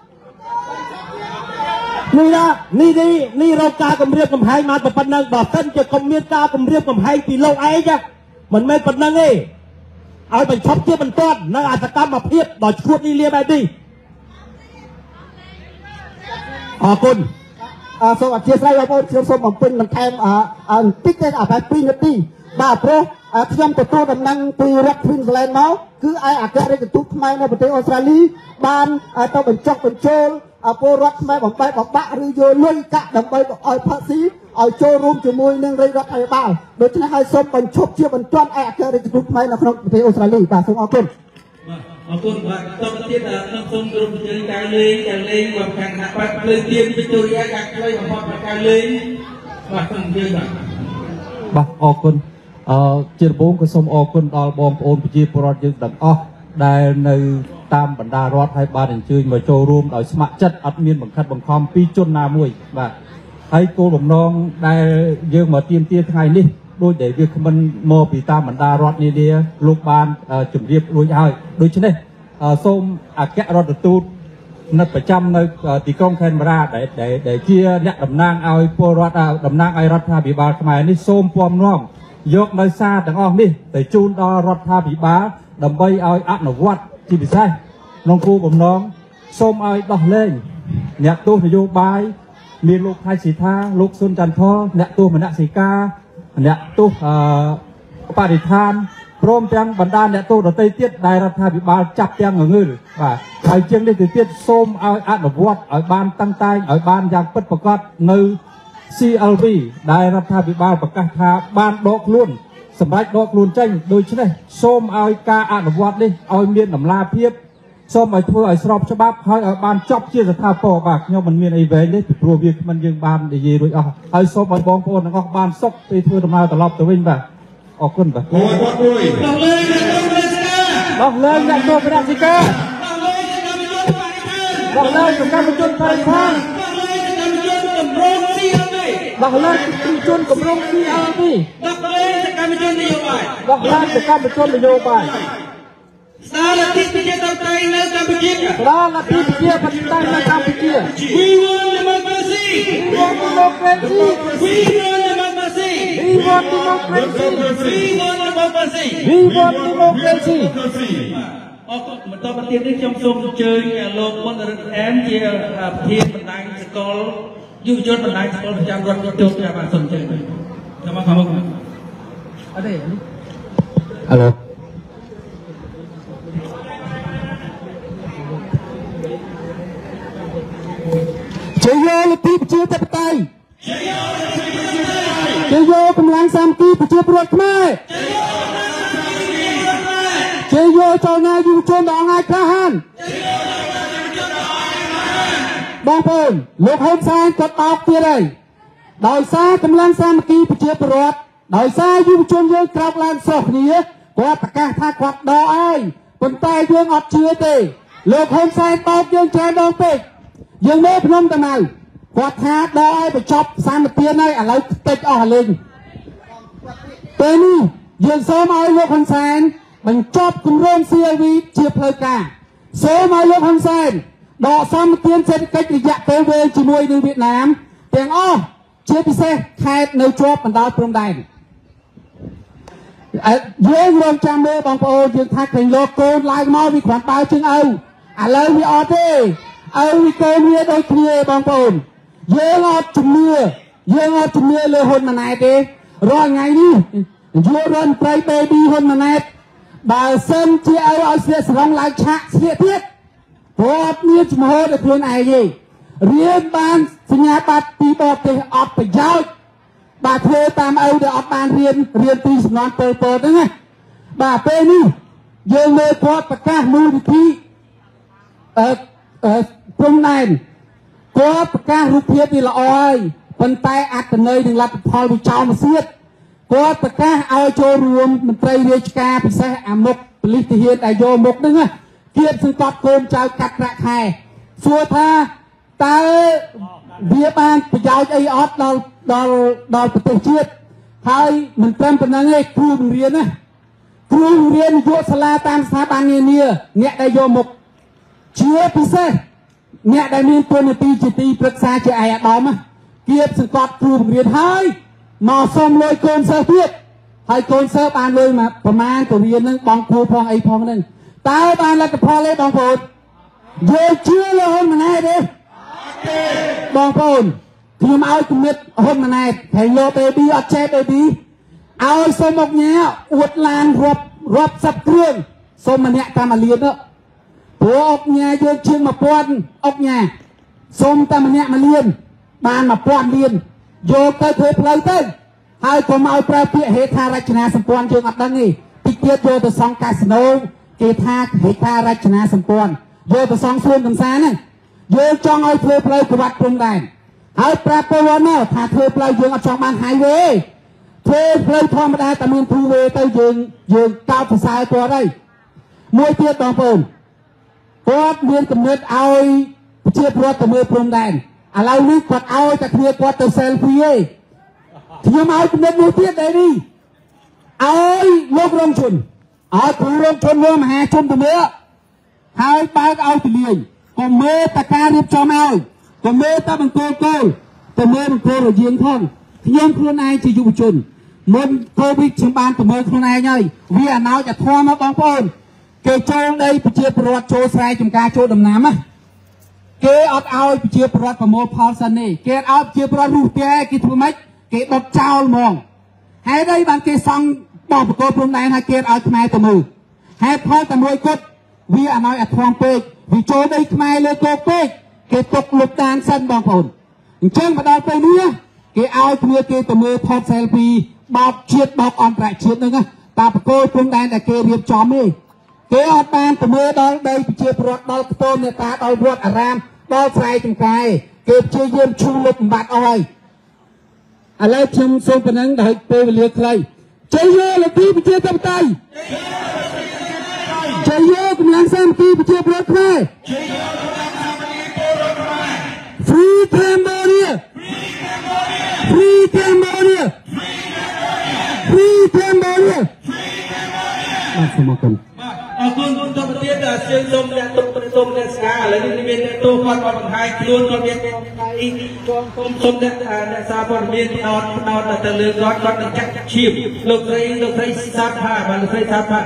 នេះណានេះនេះនេះរកការគម្រាមកំហែងមកប៉ុណ្ណឹងបើសិនជាកុំមានការគម្រាមកំហែងពីលោកឯងមិនមែនប៉ុណ្ណឹងទេឲ្យបញ្ឈប់ជាបន្ទាន់នៅអសកម្មភាពដ៏ឈួតនេះលាបែបនេះអរគុណអរសូមអធិស្ឋានបងប្អូនខ្ញុំសូមបំពេញបន្ថែមអឺបន្តិចទេអាប្រហែលពីរនាទីបាទព្រោះខ្ញុំទទួលដំណឹងពីរដ្ឋ Queensland មកគឺឯអគ្គរដ្ឋទូតខ្មែរនៅប្រទេសអូស្ត្រាលីបានទៅបញ្ចុះបញ្ចូលពលរដ្ឋខ្មែរបំបែកបំបាក់ឬយកលុយកាក់ដើម្បីឲ្យផាស៊ីឲ្យចូលរួមជាមួយនឹងរាជរដ្ឋាភិបាលដូច្នេះហើយសូមបញ្ឈប់ជាបន្ទាន់ឯអគ្គរដ្ឋទូតខ្មែរនៅក្នុងប្រទេសអូស្ត្រាលីបាទសូមអរគុណបាទអរគុណបាទតទៅទៀតខ្ញុំសូមគោរពអញ្ជើញការលេងការលេងរបស់ខាងគណៈបកភ្លើងទៀនវិទ្យុរីកាខ្លីបំផុតនៃការលេងបាទសូមអញ្ជើញបាទបាទអរគុណអឺជាដំបូងក៏សូមអរគុណដល់បងប្អូនប្រជាពលរដ្ឋយើងទាំងអស់ដែលនៅតាមបណ្ដារដ្ឋហើយបានអញ្ជើញមកចូលរួមដោយស្ម័គ្រចិត្តអត់មានបង្ខិតបង្ខំពីជនណាមួយបាទហើយគោលបំណងដែលយើងមកទាមទារថ្ងៃនេះដោយដែលវាគ្មិនមកពីតាមបណ្ដារដ្ឋនានាលោកបានជម្រាបរួចហើយដូច្នេះសូមអគ្គរដ្ឋទូតនៅប្រចាំនៅទីក្រុងខេមរាដែលដែលជាអ្នកតំណាងឲ្យពលរដ្ឋតំណាងឲ្យរដ្ឋាភិបាលខ្មែរនេះសូមពំនាំយកនៅសារទាំងអស់នេះទៅជូនដល់រដ្ឋាភិបាលដើម្បីឲ្យអនុវត្តជាពិសេសក្នុងគោលបំណងសូមឲ្យដោះលែងអ្នកទោសនយោបាយមានលោកថៃស៊ីថាលោកស៊ុនច័ន្ទថអ្នកទោសមនសិការអ្នកទោសបរិស្ថានព្រមទាំងបណ្ដាអ្នកទោសដទៃទៀតដែលរដ្ឋាភិបាលចាប់ទាំងងងើលបាទហើយជាងនេះទៅទៀតសូមឲ្យអនុវត្តឲ្យបានតាំងតែងឲ្យបានយ៉ាងពិតប្រាកដនៅ C L V ដែលរដ្ឋាភិបាលប្រកាសថាបានដកខ្លួនសម្រាប់ដកខ្លួនចេញដូច្នេះសូមឲ្យការអនុវត្តនេះឲ្យមានតម្លាភាពសូមឲ្យធ្វើឲ្យស្របច្បាប់ហើយឲ្យបានចប់ជាស្ថាពរបាទខ្ញុំមិនមានអីវែងទេពីព្រោះវាមិនយើងបាននិយាយរួចអស់ហើយសូមឲ្យបងប្អូនទាំងអស់បានសុខពេលធ្វើដំណើរត្រឡប់ទៅវិញបាទអរគុណបាទដោះលែងអ្នកទោសមនសិការដោះលែងកម្មជនបរិស្ថានដោះលែងជនកម្រង C L V ដោះលែងកម្មជននយោបាយដោះលែងកម្មជននយោបាយស្ដារលទ្ធិប្រជាធិបតេយ្យនៅកម្ពុជាស្ដារលទ្ធិប្រជាធិបតេយ្យនៅកម្ពុជា We want democracy We want democracy We want democracy We want democracy We want democracy We want democracy អរគុណបន្តមកទៀតនេះខ្ញុំសូមអញ្ជើញលោកមុនរិទ្ធអែមជាប្រធានបណ្ដាញសកលយុវជនបណ្ដាញសកលប្រចាំរដ្ឋចូលទៅបានសូមអញ្ជើញចាំមកខាងមុខអត់ទេហៅជ័យយោលទ្ធិប្រជាធិបតេយ្យជ័យយោកម្លាំងសាមគ្គីប្រជាពលរដ្ឋខ្មែរជ័យយោចលនាយុវជនដ៏អង្អាចក្លាហានបងប្អូនលោកហ៊ុនសែនគាត់បោកទៀតហើយដោយសារកម្លាំងសាមគ្គីប្រជាពលរដ្ឋដោយសារយុវជនយើងក្រោកឡើងស្រស់គ្នាគាត់ប្រកាសថាគាត់ដកហើយប៉ុន្តែយើងអត់ជឿទេលោកហ៊ុនសែនបោកយើងច្រើនដងពេកយើងមើលភ្នំតាម៉ៅគាត់ថាដកឲ្យបញ្ចប់សម្បទានហើយឥឡូវតិចអស់លេងពេលនេះយើងសូមឲ្យលោកហ៊ុនសែនបញ្ចប់គម្រោង C L V ជាផ្លូវការសូមឲ្យលោកហ៊ុនសែនដកសម្បទានសេដ្ឋកិច្ចរយៈពេលវែងជាមួយនឹងវៀតណាមទាំងអស់ជាពិសេសខេត្តនៅជាប់បណ្ដោយព្រំដែនយើងរងចាំមើលបងប្អូនយើងថាឃើញលោកកូនឡើងមកវាគ្រាន់បើជើងឪឥឡូវវាអត់ទេឲ្យវាកូនវាដូចគ្នាបងប្អូនយើងអត់ជំនឿយើងអត់ជំនឿលើហ៊ុនម៉ាណែតទេរាល់ថ្ងៃនេះយុវរដ្ឋប្រៃ baby ហ៊ុនម៉ាណែតបើសិនជាឲ្យឲ្យស្លៀកស្រងឡើងឆាកស្លៀកទៀតព្រោះអត់មានចំហដល់ខ្លួនឯងទេរៀនបានសញ្ញាបត្រពីបរទេសអត់ប្រយោជន៍បាទធ្វើតាមឪដែលអត់បានរៀនរៀនពីសំណន់ពលពតហ្នឹងណាបាទពេលនេះយើងមើលគាត់ប្រកាសមូលនិធិអឺព្រំដែនគាត់ប្រកាសរូបភាពវាល្អហើយប៉ុន្តែអត្ថន័យនិងលទ្ធផលវាចោលមកទៀតគាត់ប្រកាសឲ្យចូលរួមមន្ត្រីរាជការពិសេសអាមុខប៉ូលីសទាហានដែលយកមុខហ្នឹងណាគៀបសង្កត់កូនចៅកាត់ប្រាក់ខែសួរថាតើវាបានប្រយោជន៍អីអត់ដល់ដល់ដល់ប្រទេសជាតិហើយមិនត្រឹមប៉ុណ្ណឹងទេគ្រូបង្រៀនណាគ្រូបង្រៀនយកសាលាតាមស្ថាប័ននានាអ្នកដែលយកមុខជាពិសេសអ្នកដែលមានគុណនីតិជាទីប្រឹក្សាជាឯកឧត្តមគៀបសង្កត់គ្រូបង្រៀនហើយមកសុំលុយកូនសិស្សទៀតហើយកូនសិស្សបានលុយមកប្រមាណទៅរៀននឹងបងគ្រូផងអីផងហ្នឹងតើបានលទ្ធផលទេបងប្អូនយើងជឿលើហ៊ុនម៉ាណែតទេបងប្អូនខ្ញុំឲ្យគំនិតហ៊ុនម៉ាណែតហើយលោក baby អត់ចេះ baby ឲ្យសុំអុកញ៉ាអួតឡានរាប់រាប់សិបគ្រឿងសុំម្នាក់តាមអាលៀនទៅព្រោះអុកញ៉ាយើងជាងមួយពាន់អុកញ៉ាសុំតែម្នាក់មួយលានបានមួយពាន់លានយកទៅធ្វើផ្លូវទៅហើយកុំឲ្យប្រើពាក្យហេដ្ឋារចនាសម្ព័ន្ធយើងអត់ដឹងទេតិចទៀតយកទៅសង់កាស៊ីណូគេថាហេដ្ឋារចនាសម្ព័ន្ធយកទៅសង់សួនកំសាន្តហ្នឹងយើងចង់ឲ្យធ្វើផ្លូវក្បាត់ព្រំដែនហើយប្រាប់ពលរដ្ឋមកថាធ្វើផ្លូវយើងអត់ចង់បាន highway ធ្វើផ្លូវធម្មតាតែមានទូវេទៅយើងយើងកោតសរសើរគាត់ហើយមួយទៀតបងប្អូនគាត់មានកំណត់ឲ្យប្រជាពលរដ្ឋទៅមើលព្រំដែនឥឡូវនេះគាត់ឲ្យតែគ្នាគាត់ទៅ selfie ឯងខ្ញុំឲ្យកំណត់មួយទៀតដែរនេះឲ្យលោករងជនឲ្យគ្រូរងជនមហាជនទៅមើលហើយបើកឲ្យទលាយកុំមើលតែការរៀបចំឲ្យកុំមើលតែបង្គោលគោលទៅមើលបង្គោលរយាងផងខ្ញុំខ្លួនឯងជាយុវជនមុនកូវីដខ្ញុំបានទៅមើលខ្លួនឯងហើយវាអណោចអាធម៌មកបងប្អូនគេចូលដីប្រជាពលរដ្ឋចូលស្រែចម្ការចូលដំណាំណាគេអត់ឲ្យប្រជាពលរដ្ឋប្រមូលផលសិនទេគេឲ្យប្រជាពលរដ្ឋរស់ផ្ទះគេធ្វើម៉េចគេដុតចោលហ្មងហេតុអីបានគេសង់បោះបង្គោលព្រំដែនឲ្យគេឲ្យខ្មែរទៅមើលហេតុផលតែមួយគត់វាអណោចអាធម៌ពេកវាចូលដីខ្មែរលើគោកពេកគេទុកលុបតានសិនបងប្អូនអញ្ចឹងមកដល់ពេលនេះគេឲ្យគ្នាគេទៅមើលថត selfie បោកជាតិបោកអន្តរជាតិហ្នឹងតាបង្គោលព្រំដែនតែគេរៀបចំទេគេអត់បានទៅមើលដល់ដីប្រជាពលរដ្ឋដល់ខ្ទមនេតាដល់វត្តអារាមដល់ស្រែចម្ការគេព្យាយាមឈូសលុបបំបត្តិអស់ហើយឥឡូវខ្ញុំសូមប៉ុណ្ណឹងដល់ពេលវេលាខ្លីជ័យយោលទ្ធិប្រជាធិបតេយ្យជ័យយោកម្លាំងសាមគ្គីប្រជាពលរដ្ឋខ្មែរ Free Cambodia Free Cambodia Free Cambodia បាទសូមអរគុណអរគុណគុណទៅប្រទេសដែលជើងសូមអ្នកទុកទៅសូមអ្នកស្ការឥឡូវនេះមានអ្នកទោសគាត់គាត់បង្ហាញខ្លួនគាត់មានសូមសូមអ្នកអ្នកសារព័ត៌មានផ្ដោតផ្ដោតទៅលើគាត់គាត់នឹងចាក់ឈាមលោកស្រីលោកស្រីសាផាបាទលោកស្រីសាផា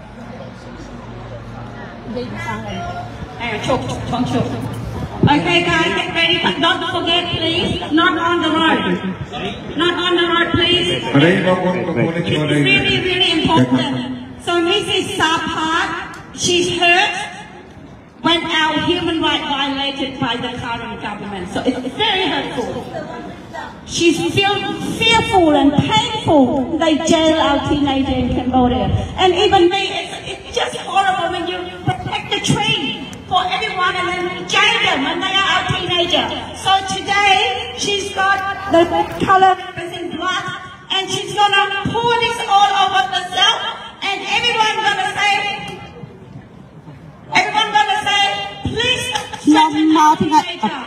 Okay guys, get ready, but don't forget please, not on the road. Not on the road please. It's really, really important. So Missus Sapat, she's hurt when our human rights violated by the current government. So it's very hurtful. She's feel fearful and painful. They jail our teenager in Cambodia. And even me, it's, it's just horrible when you protect the tree for everyone and then jail them when they are our teenager. So today, she's got the color representing blood and she's gonna pour this all over herself and everyone gonna say, everyone gonna say, please stop our teenager.